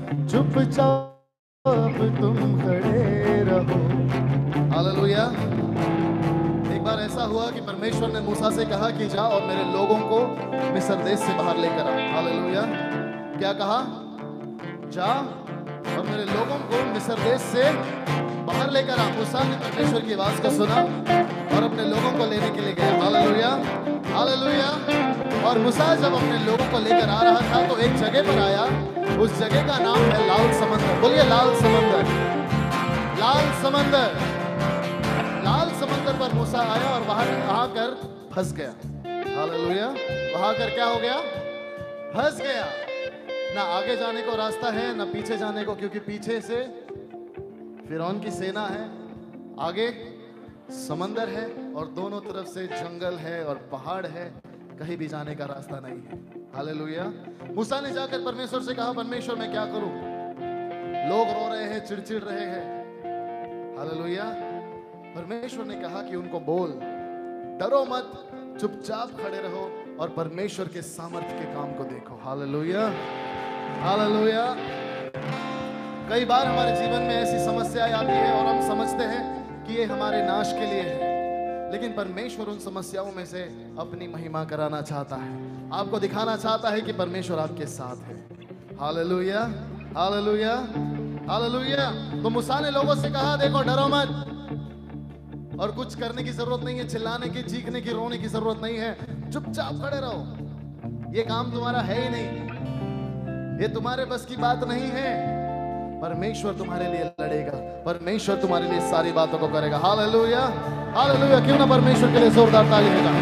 चुपचाप तुम खड़े रहो। हालेलुया। एक बार ऐसा हुआ कि परमेश्वर ने मूसा से कहा कि जा और मेरे लोगों को मिस्र देश से बाहर लेकर आ। हालेलुया। क्या कहा? जा और मेरे लोगों को मिस्र देश से बाहर लेकर आ। मूसा ने परमेश्वर की आवाज को सुना और अपने लोगों को लेने के लिए गया। Hallelujah, hallelujah. और मूसा जब अपने लोगों को लेकर आ रहा था तो एक जगह पर आया, उस जगह का नाम है लाल समंदर। बोलिए लाल समंदर, लाल समंदर। लाल समंदर पर मूसा आया और वहां कर फंस गया। हालेलुया। वहां कर क्या हो गया? फंस गया। ना आगे जाने को रास्ता है ना पीछे जाने को, क्योंकि पीछे से फिरौन की सेना है, आगे समंदर है और दोनों तरफ से जंगल है और पहाड़ है, कहीं भी जाने का रास्ता नहीं है। हालेलुया। मूसा ने जाकर परमेश्वर से कहा, परमेश्वर मैं क्या करूं? लोग रो रहे हैं, चिड़चिड़ रहे हैं। हालेलुया। परमेश्वर ने कहा कि उनको बोल, डरो मत, चुपचाप खड़े रहो और परमेश्वर के सामर्थ्य के काम को देखो। Hallelujah, hallelujah. कई बार हमारे जीवन में ऐसी समस्याएं आती है और हम समझते हैं कि ये हमारे नाश के लिए है, लेकिन परमेश्वर उन समस्याओं में से अपनी महिमा कराना चाहता है, आपको दिखाना चाहता है कि परमेश्वर आपके साथ है। Hallelujah, hallelujah, hallelujah. तो मूसा ने लोगों से कहा, देखो डरो मत और कुछ करने की जरूरत नहीं है, चिल्लाने की, चीखने की, रोने की जरूरत नहीं है, चुपचाप खड़े रहो। ये काम तुम्हारा है ही नहीं, ये तुम्हारे बस की बात नहीं है। परमेश्वर तुम्हारे लिए लड़ेगा, परमेश्वर तुम्हारे लिए सारी बातों को करेगा। Hallelujah, hallelujah. क्यों ना परमेश्वर के लिए जोरदार ताली बजा।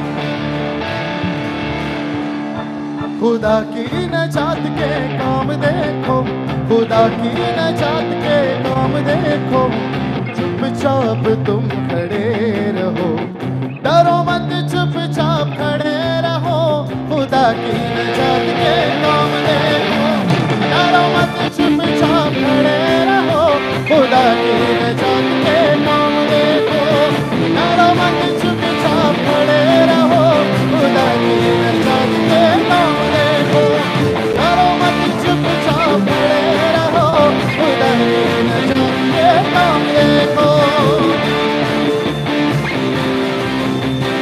खुदा की नजात के काम देखो, खुदा की नजात के काम देखो, चुपचाप तुम खड़े रहो, डरो मत, चुपचाप खड़े रहो। खुदा की नजात के काम देखो, डरो मत, चुपचाप खड़े रहो। खुदा की नजात के काम देखो, डरो मत, चुपचाप खड़े रहो। खुदा की नजात के काम देखो, डरो मत, चुपचाप खड़े रहो। खुदा की नजात के काम देखो।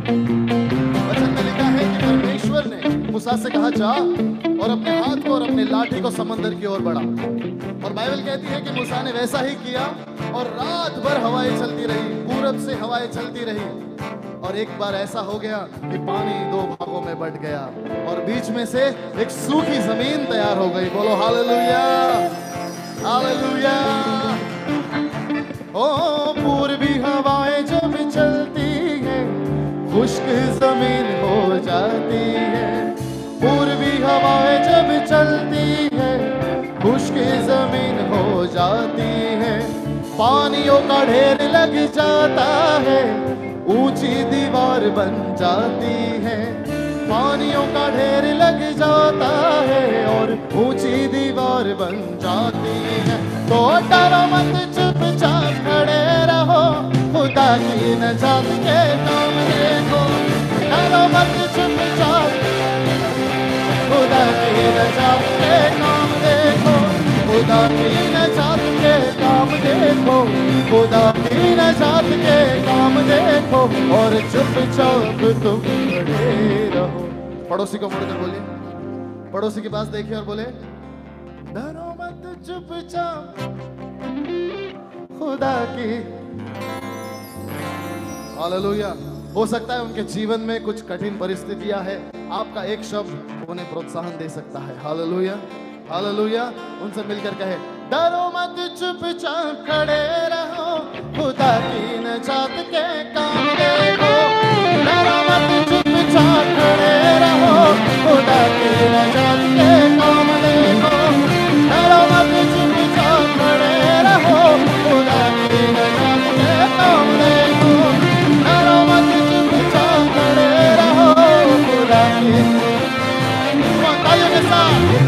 वचन में लिखा है कि परमेश्वर ने मूसा से कहा जा और अपने हाथ को और अपनी लाठी को समंदर की ओर बढ़ा। और बाइबल कहती है कि मूसा ने वैसा ही किया और रात भर हवाएं चलती रही, पूरब से हवाएं चलती रही। और एक बार ऐसा हो गया कि पानी दो भागों में बंट गया और बीच में से एक सूखी जमीन तैयार हो गई। बोलो हालेलुया, हालेलुया। ओ पूर्वी हवाएं जब चलती है खुश्क जमीन हो जाती है। पूर्वी हवाएं जब चलती है खुश्क जमीन हो जाती है। पानियों का ढेर लग जाता है, ऊंची दीवार बन जाती है। पानियों का ढेर लग जाता है और ऊंची दीवार बन जाती है। तो डरो मत, चुपचाप खड़े रहो, खुदा की नजात के काम देखो। डरो मत, चुपचाप खुदा की नजात के काम देखो। खुदा की नजात के काम देखो, खुदा की नजात के काम देखो और चुपचाप तुम खड़े रहो। पड़ोसी को मुड़कर बोलिए, पड़ोसी के पास देखिए और बोले डरो मत, चुपचाप खुदा की। हालेलुया। हो सकता है उनके जीवन में कुछ कठिन परिस्थितियां है, आपका एक शब्द उन्हें प्रोत्साहन दे सकता है। Hallelujah, hallelujah. उनसे मिलकर कहे डरो मत, चुपचाप खड़े रहो, खुदा की नजात के काम देखो। डरो मत, चुपचाप खड़े रहो, खुदा की नजात के काम देखो। डरो मत, चुपचाप खड़े रहो, खुदा की नजात के काम देखो। डरो मत, चुपचाप खड़े रहो, खुदा की। तालियों के साथ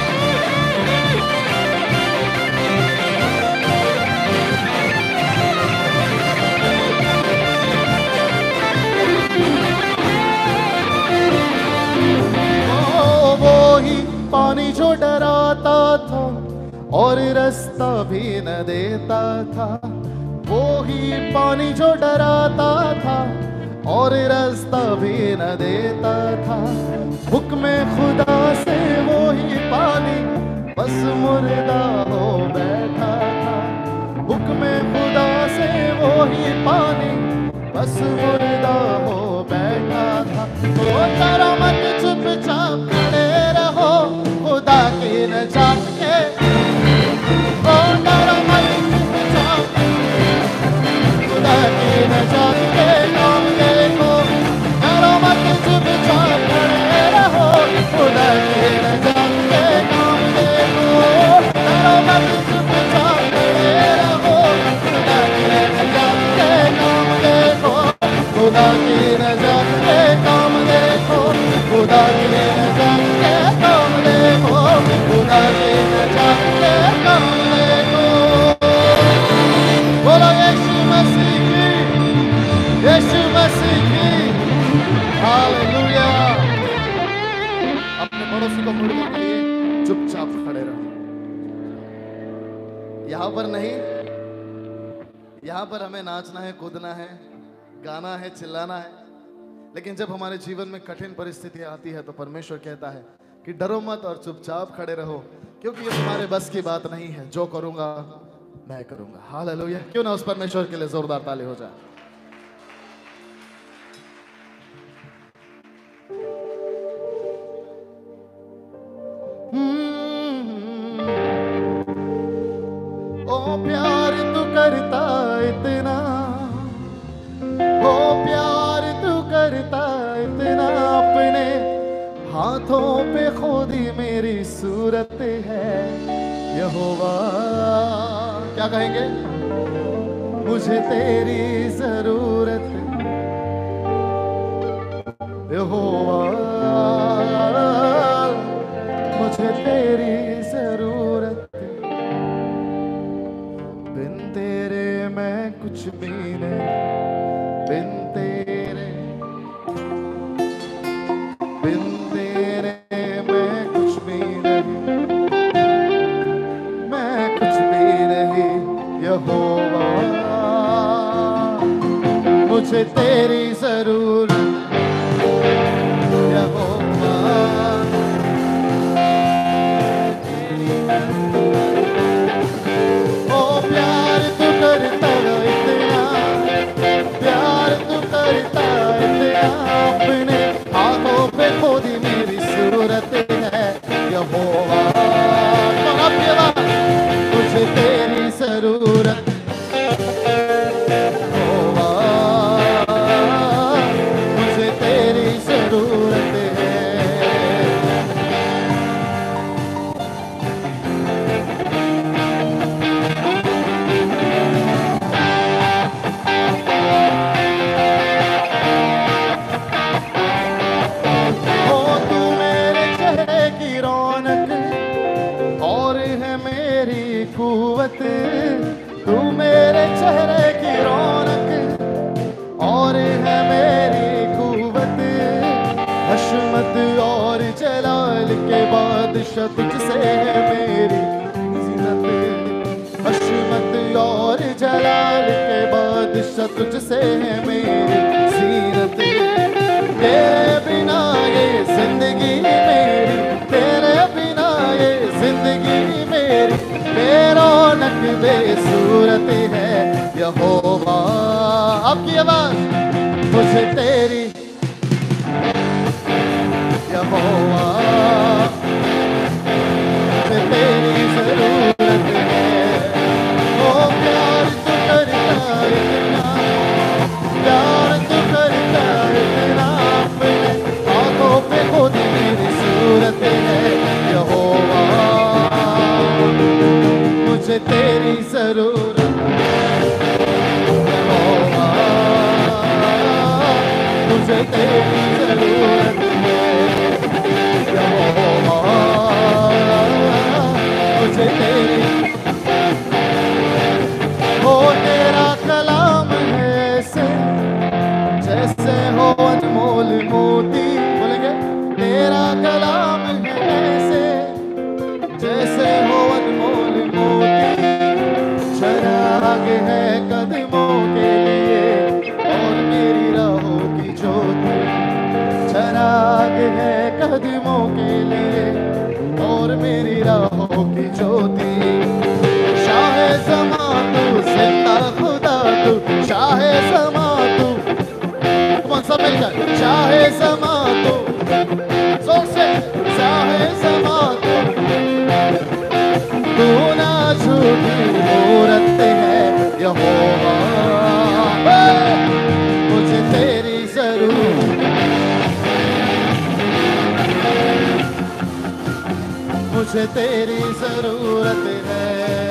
पानी जो डराता था और रास्ता भी न देता था। वो ही पानी जो डराता था और रास्ता भी न देता था। हुक्म खुदा से वो ही पानी बस मुर्दा हो बैठा था। हुक्म खुदा से वो ही पानी बस मुर्दा हो बैठा था। तो डरो मत, चुपचाप खड़े रहो, खुदा की नजात के। ओ डरो मत, चुपचाप खुदा की नजात के काम देखो। डरो मत, चुपचाप खड़े रहो, खुदा की नजात के काम देखो। डरो मत, चुपचाप खड़े रहो, खुदा की नजात के काम देखो। खुदा की नजात के काम देखो, खुदा की नजात के काम देखो, खुदा की नजात के काम देखो। बोलो यीशु मसीह की, यीशु मसीह की। हालेलुया। अपने पड़ोसी को मुड़ के कहिए चुपचाप खड़े रहो। यहाँ पर नहीं, यहाँ पर हमें नाचना है, कूदना है, गाना है, चिल्लाना है। लेकिन जब हमारे जीवन में कठिन परिस्थितियां आती है तो परमेश्वर कहता है कि डरो मत और चुपचाप खड़े रहो, क्योंकि ये तुम्हारे बस की बात नहीं है। जो करूंगा मैं करूंगा। हालेलुया। क्यों ना उस परमेश्वर के लिए जोरदार ताली हो जाए। ओ प्यार तू करता इतना, ओ प्यार तू करता इतना, अपने हाथों पे खुद ही मेरी सूरत है यहोवा। क्या कहेंगे? मुझे तेरी जरूरत यहोवा, मुझे तेरी जरूरत। बिन तेरे मैं कुछ भी नहीं, बिन तेरे मैं कुछ भी नहीं, मैं कुछ भी नहीं यहोवा। मुझे तेरी जरूरत अपने हाथों पे खोदी मेरी सूरत है यहोवा। मुझे तेरी जरूरत यहोवा, मुझे तेरी जरूरत है। ओ तू मेरे चेहरे की रौनक और है मेरी कुव्वत, तू मेरे चेहरे की रौनक और है मेरी कुव्वत। हशमत और जलाल के बादशाह तुझसे है मेरी जीनत, हशमत और जलाल के बादशाह तुझसे है मेरी जीनत। तेरे बिना ये जिंदगी मेरी, तेरे बिना ये जिंदगी मेरी बेरौनक बेसूरत है यहोवा। आपकी आवाज, मुझे तेरी यहोवा, मुझे तेरी जरूरत है। ओ प्यार तू करता इतना, प्यार तू करता इतना, अपने आंखों पे खोदी मेरी सूरत है यहोवा। मुझे तेरी जरूरत यहोवा, मुझे तेरी जरूरत है यहोवा, मुझे तेरी। हो तेरा कलाम है ऐसे जैसे हो अनमोल मोती, बोलेंगे तेरा कलाम है ऐसे जैसे हो अनमोल मोती। चराग है कदमों के लिए और मेरी राहों की ज्योति, चराग है कदमों के लिए और मेरी राहों की ज्योति। शाहे ज़मा तू जिंदा खुदा तू, शाहे ज़मा तू, कौन सा मिलकर शाहे ज़मा तू, जोर से शाहे ज़मा तू, तू ना झूठी मूरत है यहोवा। मुझे तेरी जरूरत, मुझे तेरी जरूरत है।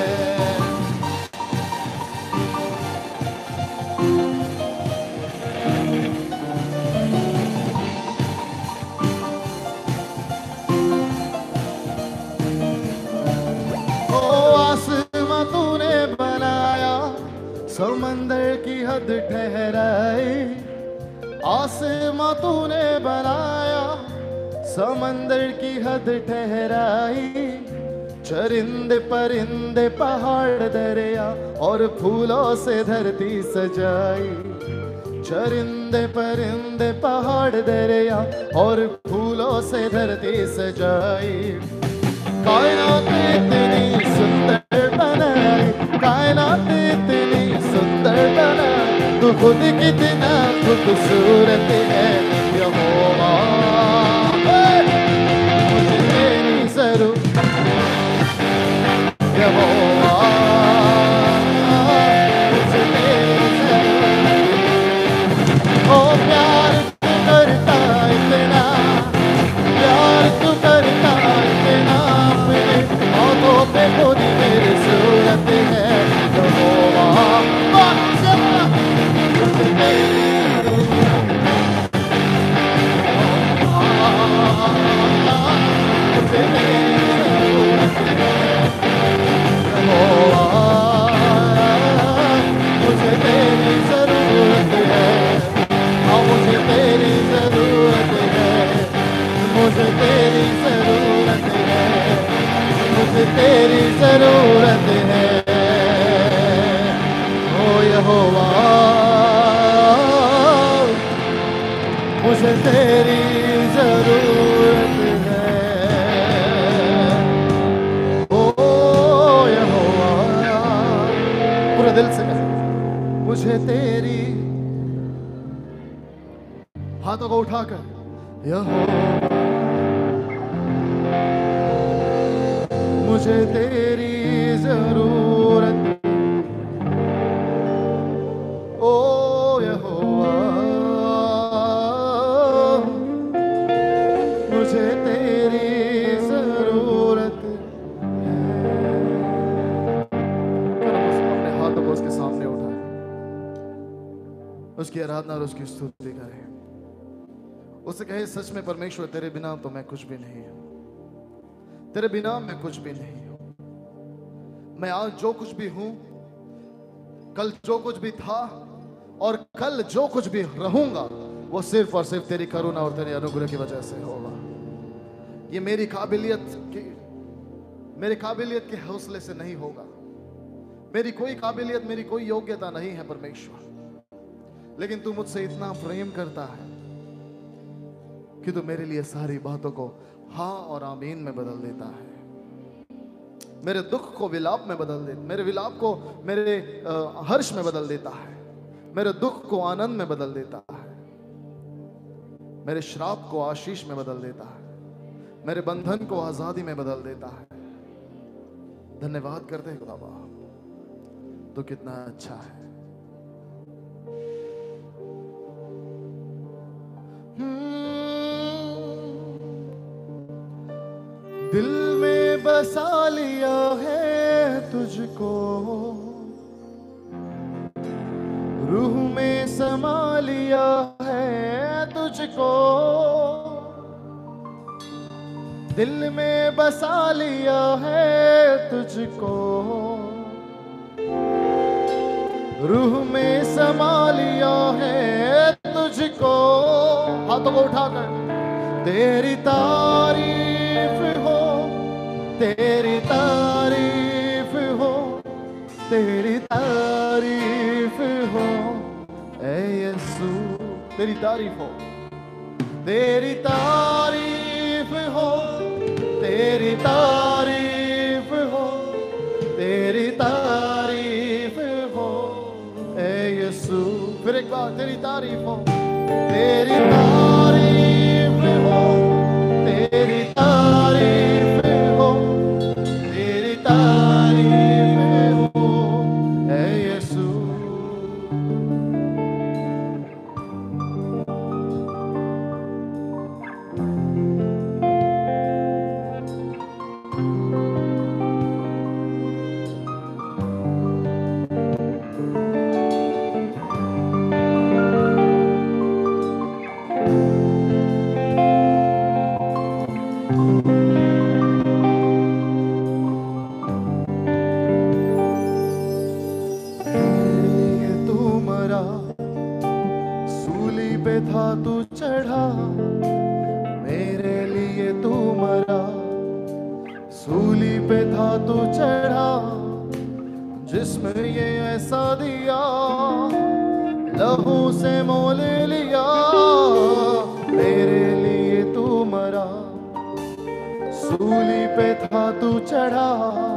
समंदर की हद ठहराई, आसमां तूने बनाया, समंदर की हद ठहराई। चरिंदे परिंदे पहाड़ दरिया और फूलों से धरती सजाई। चरिंदे परिंदे पहाड़ दरिया और फूलों से धरती सजाई। कायनात इतनी सुंदर बनाई, कायनात इतनी सुंदर बनाई, तू खुद कितना खूबसूरत है यहोवा। मुझे तेरी जरूरत यहोवा, मुझे तेरी जरूरत। ओ प्यार तू करता इतना, प्यार तू करता इतना, अपने आंखों पे खोदी मेरी सूरत है यहोवा। मुझे तेरी जरूरत है, मुझे तेरी जरूरत है, मुझे तेरी जरूरत है, मुझे तेरी जरूरत है ओ यहोवा। मुझे तेरी जरूरत है ओ यहोवा। पूरे दिल से मुझे तेरी हाथों को उठाकर यहोवा मुझे तेरी जरूरत, ओ यहोवा मुझे तेरी जरूरत है। अपने हाथों को उसके सामने उठाए, उसकी आराधना और उसकी स्तुति करें। उससे कहे सच में परमेश्वर तेरे बिना तो मैं कुछ भी नहीं हूं, तेरे बिना मैं कुछ भी नहीं हूं। मैं आज जो कुछ भी हूं, कल जो कुछ भी था और कल जो कुछ भी रहूंगा, वो सिर्फ और सिर्फ तेरी करुणा और तेरे अनुग्रह की वजह से होगा। ये मेरी काबिलियत के हौसले से नहीं होगा। मेरी कोई काबिलियत, मेरी कोई योग्यता नहीं है परमेश्वर, लेकिन तू मुझसे इतना प्रेम करता है कि तू मेरे लिए सारी बातों को हाँ और आमीन में बदल देता है। मेरे दुख को विलाप में बदल देता, मेरे विलाप को मेरे हर्ष में बदल देता है, मेरे दुख को आनंद में बदल देता है, मेरे श्राप को आशीष में बदल देता है, मेरे बंधन को आजादी में बदल देता है। धन्यवाद करते हैं खुदावा, तो कितना अच्छा है। दिल में बसा लिया है तुझको, रूह में समा लिया है तुझको। दिल में बसा लिया है तुझको, रूह में समा लिया है तुझको। हाथों को उठाकर तेरी तारीफ हो, तेरी तारीफ हो, तेरी तारीफ हो ऐ यीशु। तेरी तारीफ हो, तेरी तारीफ हो, तेरी तारीफ हो, तेरी तारीफ हो ऐ यीशु। फिर एक बार तेरी तारीफ हो, तेरी तारीफ हो, तेरी तारीफ हो, तेरी तारीफ हो ऐ यीशु। था तू चढ़ा, मेरे लिए तू मरा। सूली पे था तू चढ़ा, जिसमें ये ऐसा दिया, लहू से मोल लिया। मेरे लिए तू मरा, सूली पे था तू चढ़ा,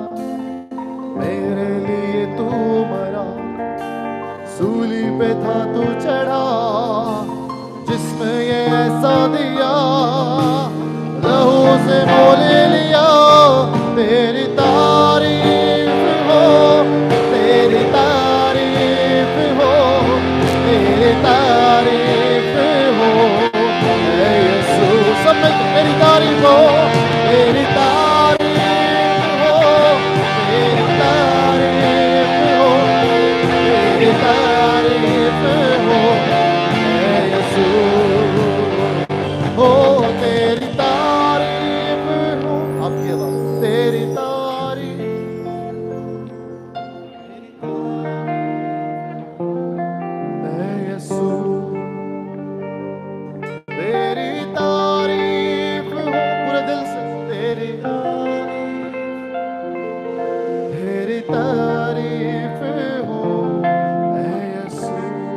मेरे लिए तू मरा। सूली पे था तू चढ़ा, जिसमें ये ऐसा दिया, लहू से मोल लिया। तेरी तारीफ हो, तेरी तारीफ हो, तेरी तारीफ हो ऐ यीशु। सब में तेरी तारीफ हो, तेरी तारीफ हो, तेरी तारीफ हो, तेरी तारीफ हो ऐ यीशु। हो तेरी तारीफ हो, आपकी आवाज़, तेरी तारीफ, ऐ यीशु। तेरी तारीफ हो पूरे दिल से, तेरी तारीफ, तेरी तारीफ हो ऐ यीशु।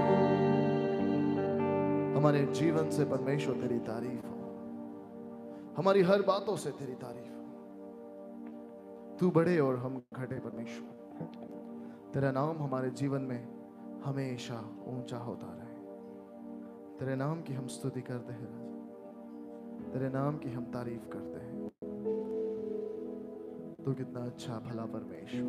हमारे जीवन से परमेश्वर तेरी तारीफ हो, हमारी हर बातों से तेरी तारीफ हो। तू बड़े और हम घटे परमेश्वर, तेरा नाम हमारे जीवन में हमेशा ऊंचा होता रहे। तेरे नाम की हम स्तुति करते हैं राजा, तेरे नाम की हम तारीफ करते हैं। तू कितना अच्छा भला परमेश्वर।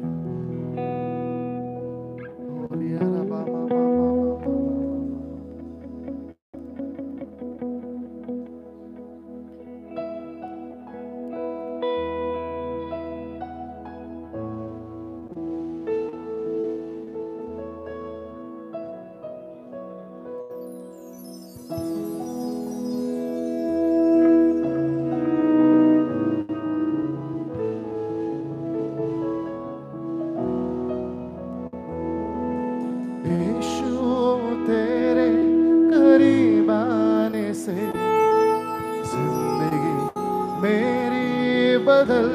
बदल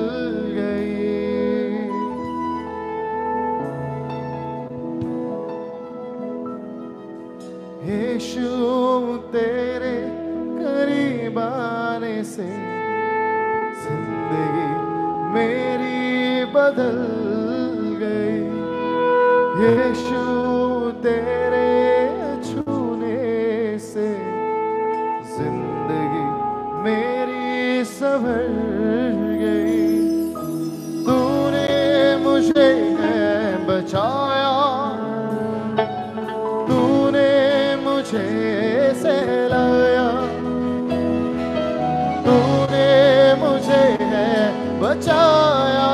गई। यीशु तेरे करीब आने से जिंदगी मेरी बदल गई। यीशु तेरे छूने से जिंदगी मेरी संभल गई। तूने मुझे बचाया, तूने मुझे सहलाया, तूने मुझे बचाया,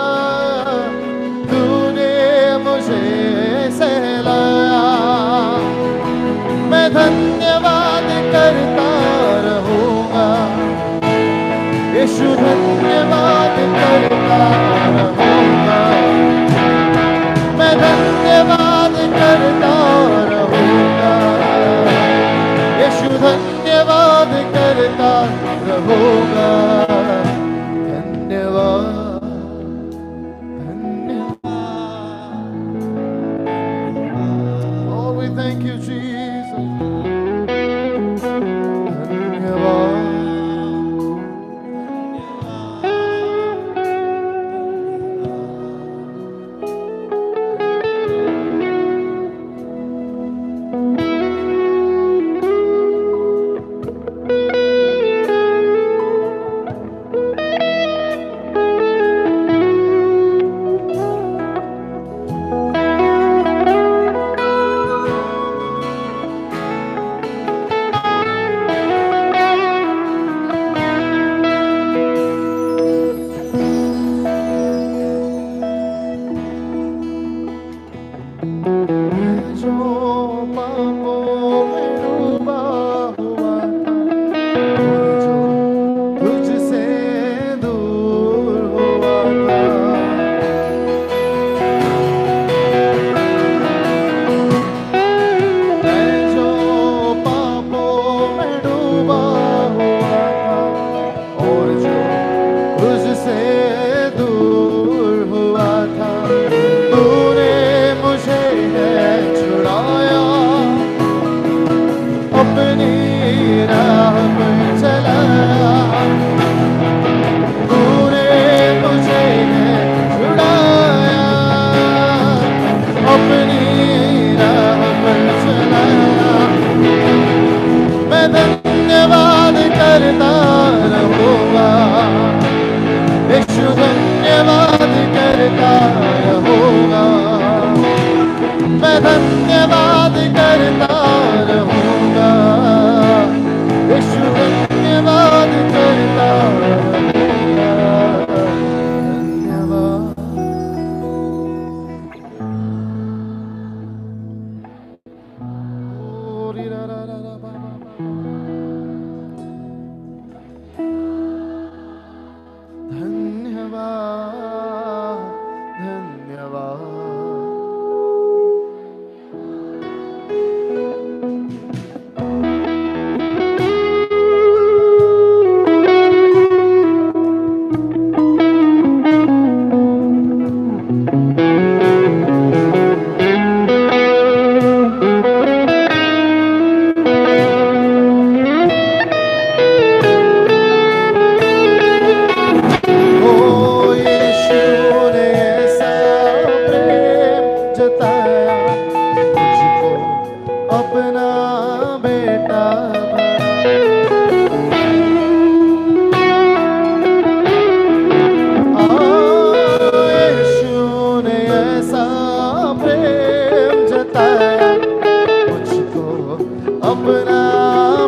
तूने मुझे सहलाया। मैं धन्यवाद करता रहूंगा, यीशु धन्यवाद करता रहूंगा। मैं धन्यवाद करता रहूंगा, यीशु धन्यवाद करता रहूंगा। धन्यवाद धन्यवाद। Oh, we thank you, Jesus. धन्यवाद। धन्यवाद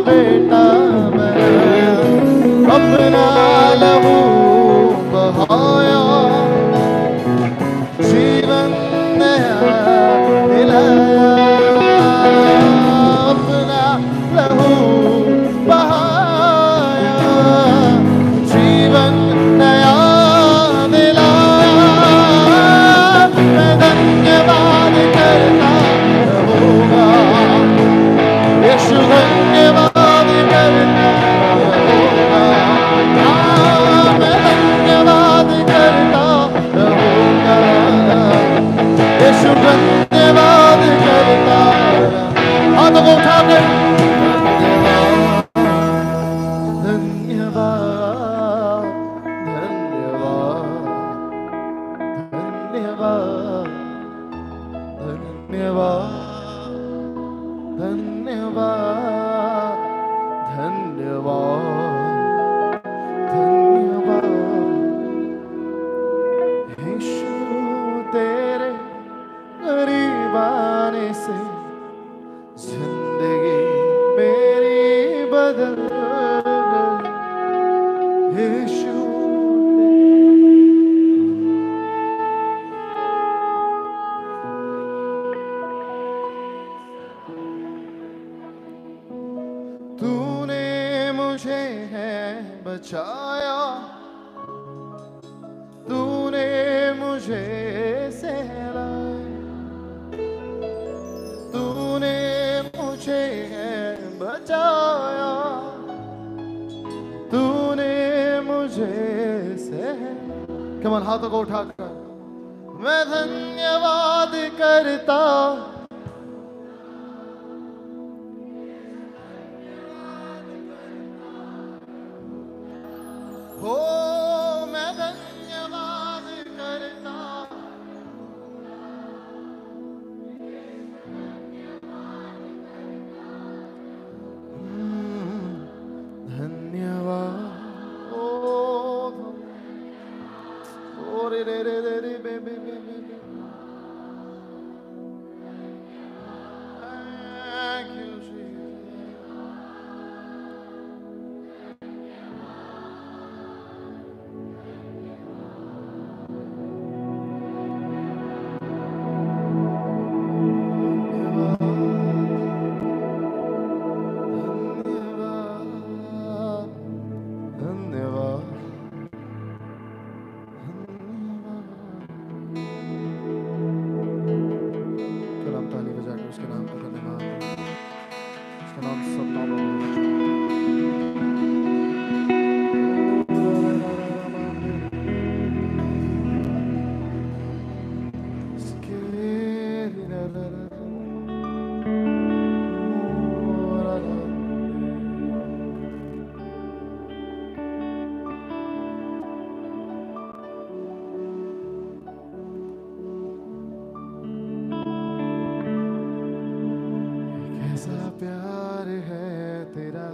बेटा बनाया, अपना लहू बहाया, जीवन नया दिलाया, अपना लहू बहाया, जीवन नया दिलाया। मैं धन्यवाद करता रहूंगा, यीशु धन्यवाद करता रहूंगा, मैं धन्यवाद करता रहूंगा, यीशु धन्यवाद करता। हाथों को उठाकर धन्यवाद धन्यवाद धन्यवाद धन्यवाद धन्यवाद धन्यवाद धन्यवाद। यीशु तेरे करीब आने से जिंदगी मेरी बदल गई। यीशु तूने मुझे है बचाया, तूने मुझे सहलाया, तूने मुझे है बचाया, तूने मुझे सहलाया। कमान हाथों को उठाकर मैं धन्यवाद करता, हो मैं धन्यवाद करता, धन्यवाद। ओ रे रे रे रे रे बे बे बे बे। Thank you, Jesus. प्यार है तेरा,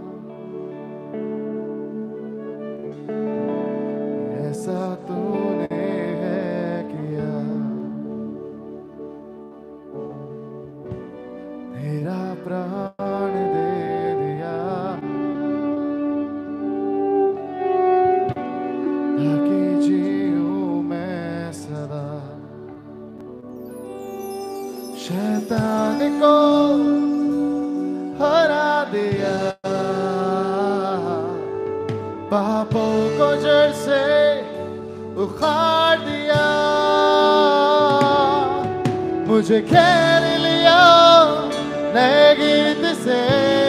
ऐसा तूने है किया, तेरा प्राण दे दिया ताकि जीऊं मैं सदा। शैतान को हरा दिया, पापों को जड़ से उखाड़ दिया, मुझे घेर लिया नए गीत से,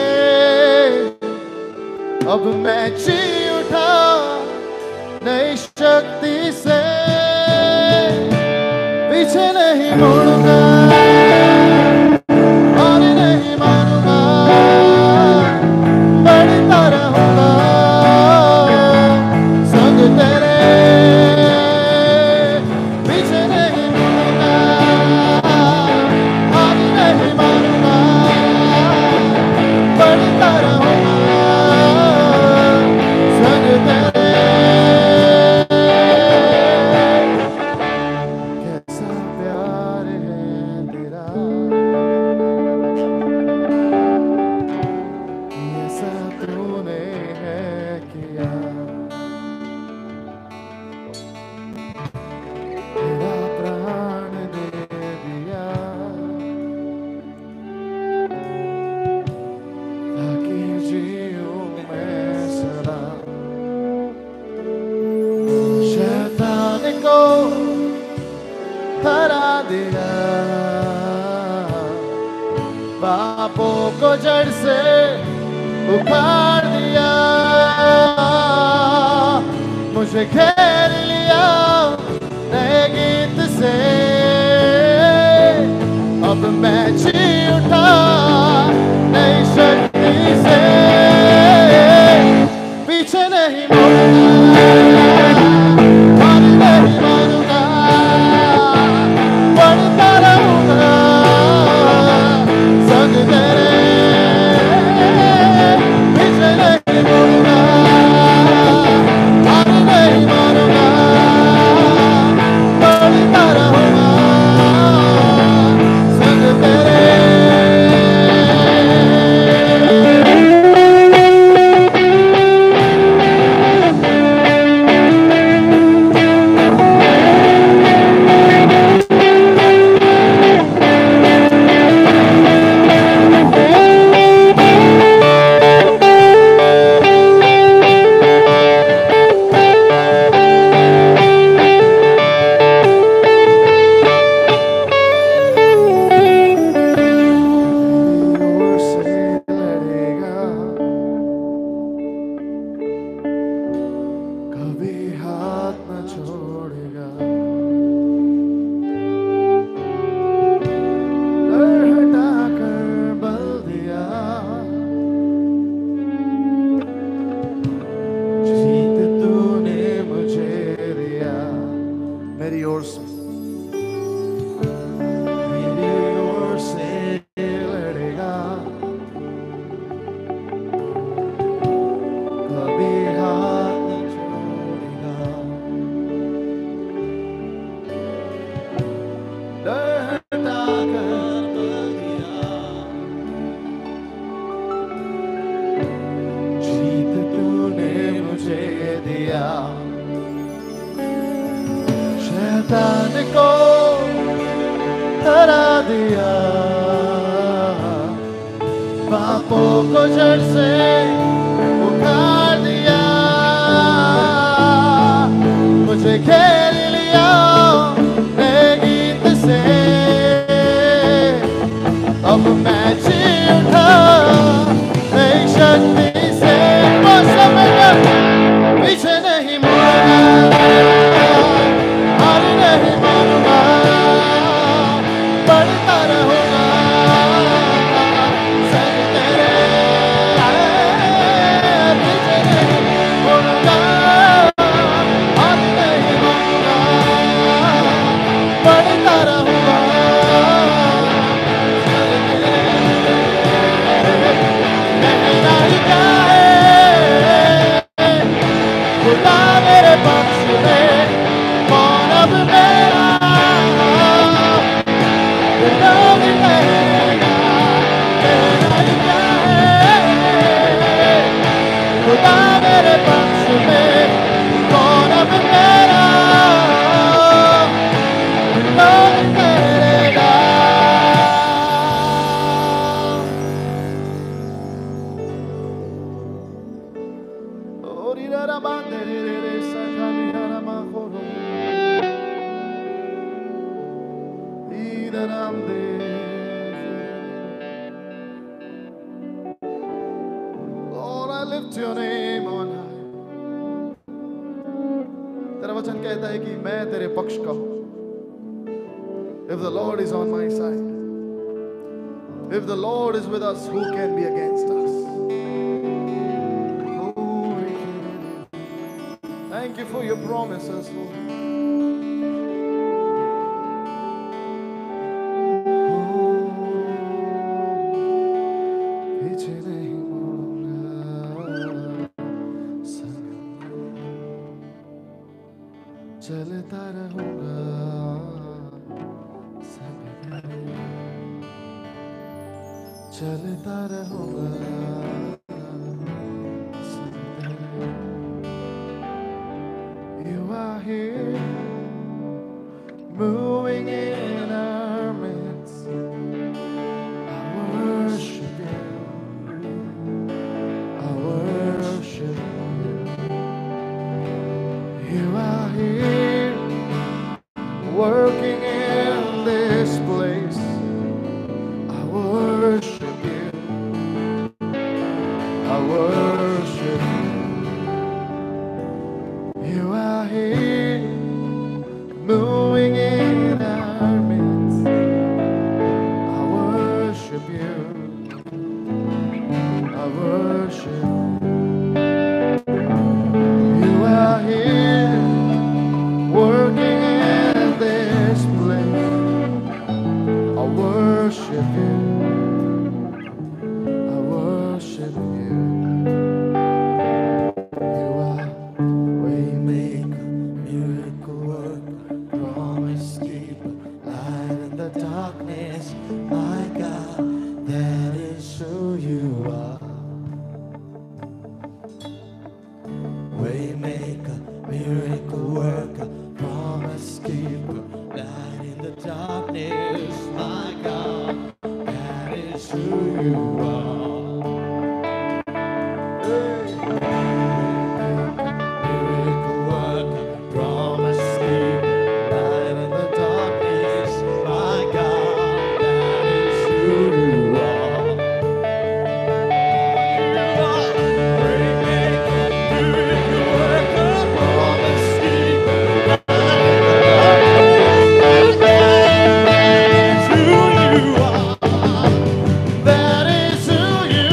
अब मैं जी उठा नई शक्ति से, पीछे नहीं मुड़ूंगा और नहीं मारूंगा, बढ़ता रहूंगा संग तेरे, पीछे नहीं मुड़ूंगा और नहीं मारूंगा, बढ़ता रहूंगा संग तेरे। कैसा प्यार है तेरा, पापों को जड़ से उखाड़ दिया, मुझे घेर लिया नए गीत से। अब मैं जी उठा नई शक्ति से, पीछे नहीं मुड़ना, हार नहीं मानूंगा, बढ़ता रहूंगा संग तेरे, पीछे नहीं मुड़ना, हार नहीं मानूंगा, बढ़ता रहूंगा संग तेरे। If the Lord is on my side, if the Lord is with us, who can be against us? Thank you for your promises, Lord. चलता रहूंगा चलता रहूंगा You are here moving in our midst. I worship you, I worship you. You are here working in this place. I worship you. worship you. You are here, moving in our midst. I worship you. I worship you. You are here, working in this place. I worship you. I worship you. You are waymaker, miracle worker, promise keeper, light in the darkness. My God, that is who you are. Waymaker, miracle worker, promise keeper, light in the darkness. My God, that is who you are. Miracle worker, promise keeper, light in the darkness. My God, that is who you are. You are waymaker, miracle worker, promise keeper, light in the darkness. That is who you are. That is who you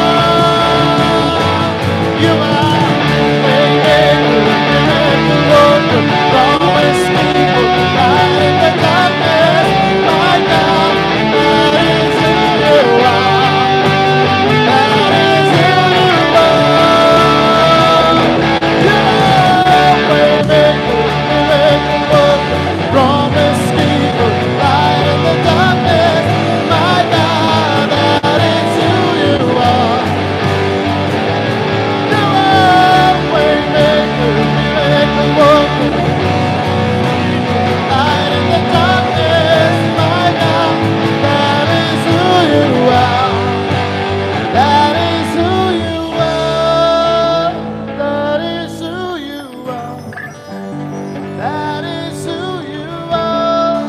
are. You are waymaker, miracle worker, promise keeper, light in the darkness. My God, that is who you are. That is who you are. You are waymaker, miracle worker, promise keeper, light in the darkness. My God, that is who you are. You are waymaker, miracle worker, light in the darkness. My God, that is who you are. That is who you are. That is who you are. That is who you are.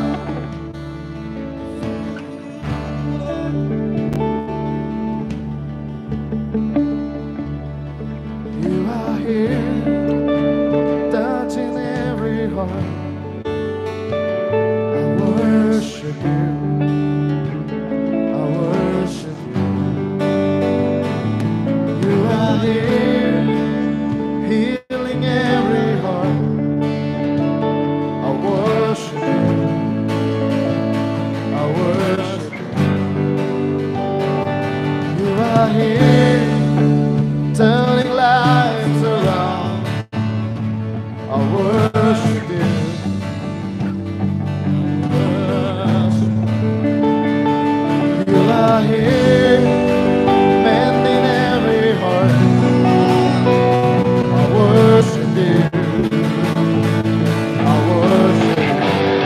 You are here, touching every heart. I worship you. I worship you. You are here, healing every heart. I worship you. I worship you. You are here, turning lives around. I worship you. You are here, mending every heart. I worship you. I worship you.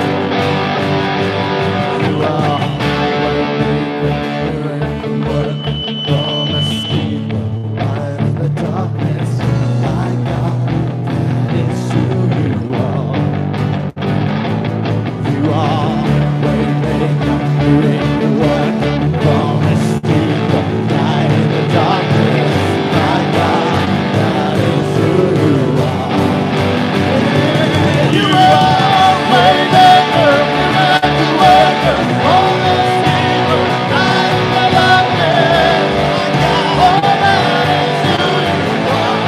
You are waymaker, miracle worker, promise keeper, light in the darkness. My God, that is who you are. You are waymaker, miracle worker, promise keeper, light in the darkness. My God, that is who you are. You are waymaker, miracle worker, promise keeper, light in the darkness. My God, that is who you are.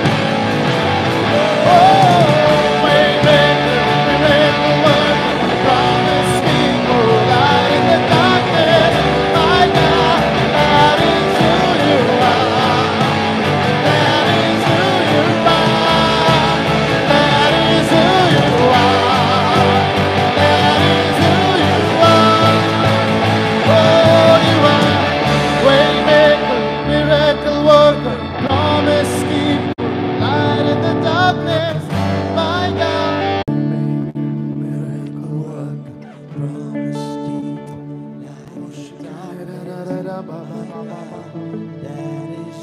Oh, waymaker, miracle worker, promise keeper, light in the darkness. My God, that is who you are. That is who you are. That is who you are. That is who you are. Oh, you are waymaker, miracle worker, promise keeper, light in the darkness. My God, miracle worker, promise keeper, light in the darkness. That is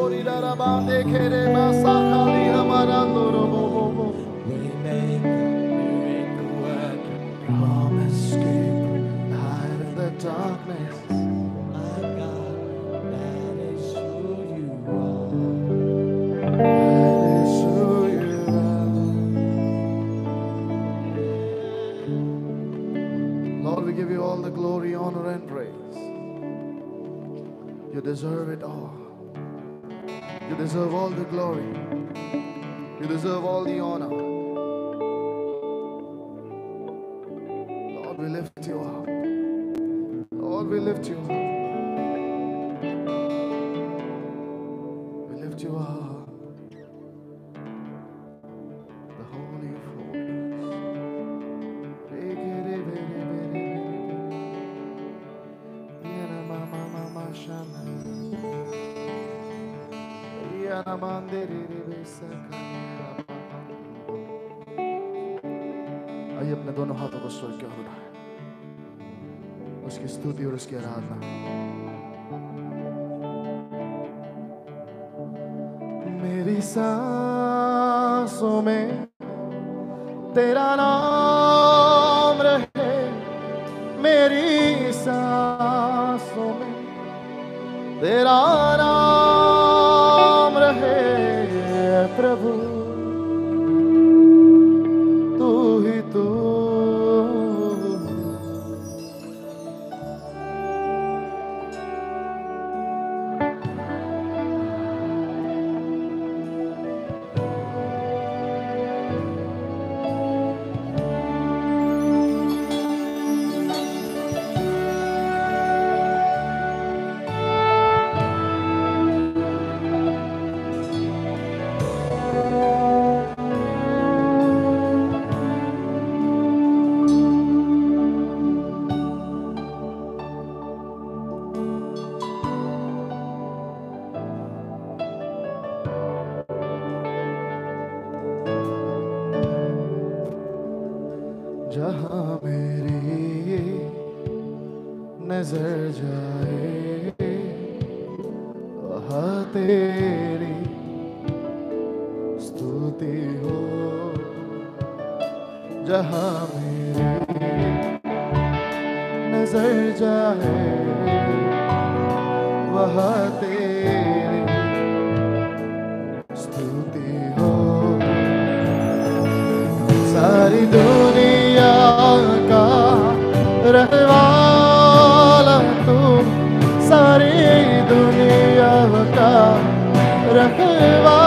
waymaker, miracle worker, promise keeper, light in the darkness. My God, that is who you are. deserve it all. You deserve all the glory. You deserve all the honor. Lord, we lift you up. Lord, we lift you up. We lift you up. The Holy of Holies. आइए अपने दोनों हाथों को स्वर्ग की ओर उठाएं, उसकी स्तुति और उसकी आराधना। मेरी सांसों में तेरा नाम रहे, मेरी सांसों में तेरा नाम रहे प्रभु, तू ही तू। जहाँ मेरी नजर जाए वहाँ तेरी स्तुति हो, जहाँ मेरी नजर जाए वहाँ तेरी स्तुति हो। सारी दुनिया का रहवाला तू, सारी दुनिया का रहवाला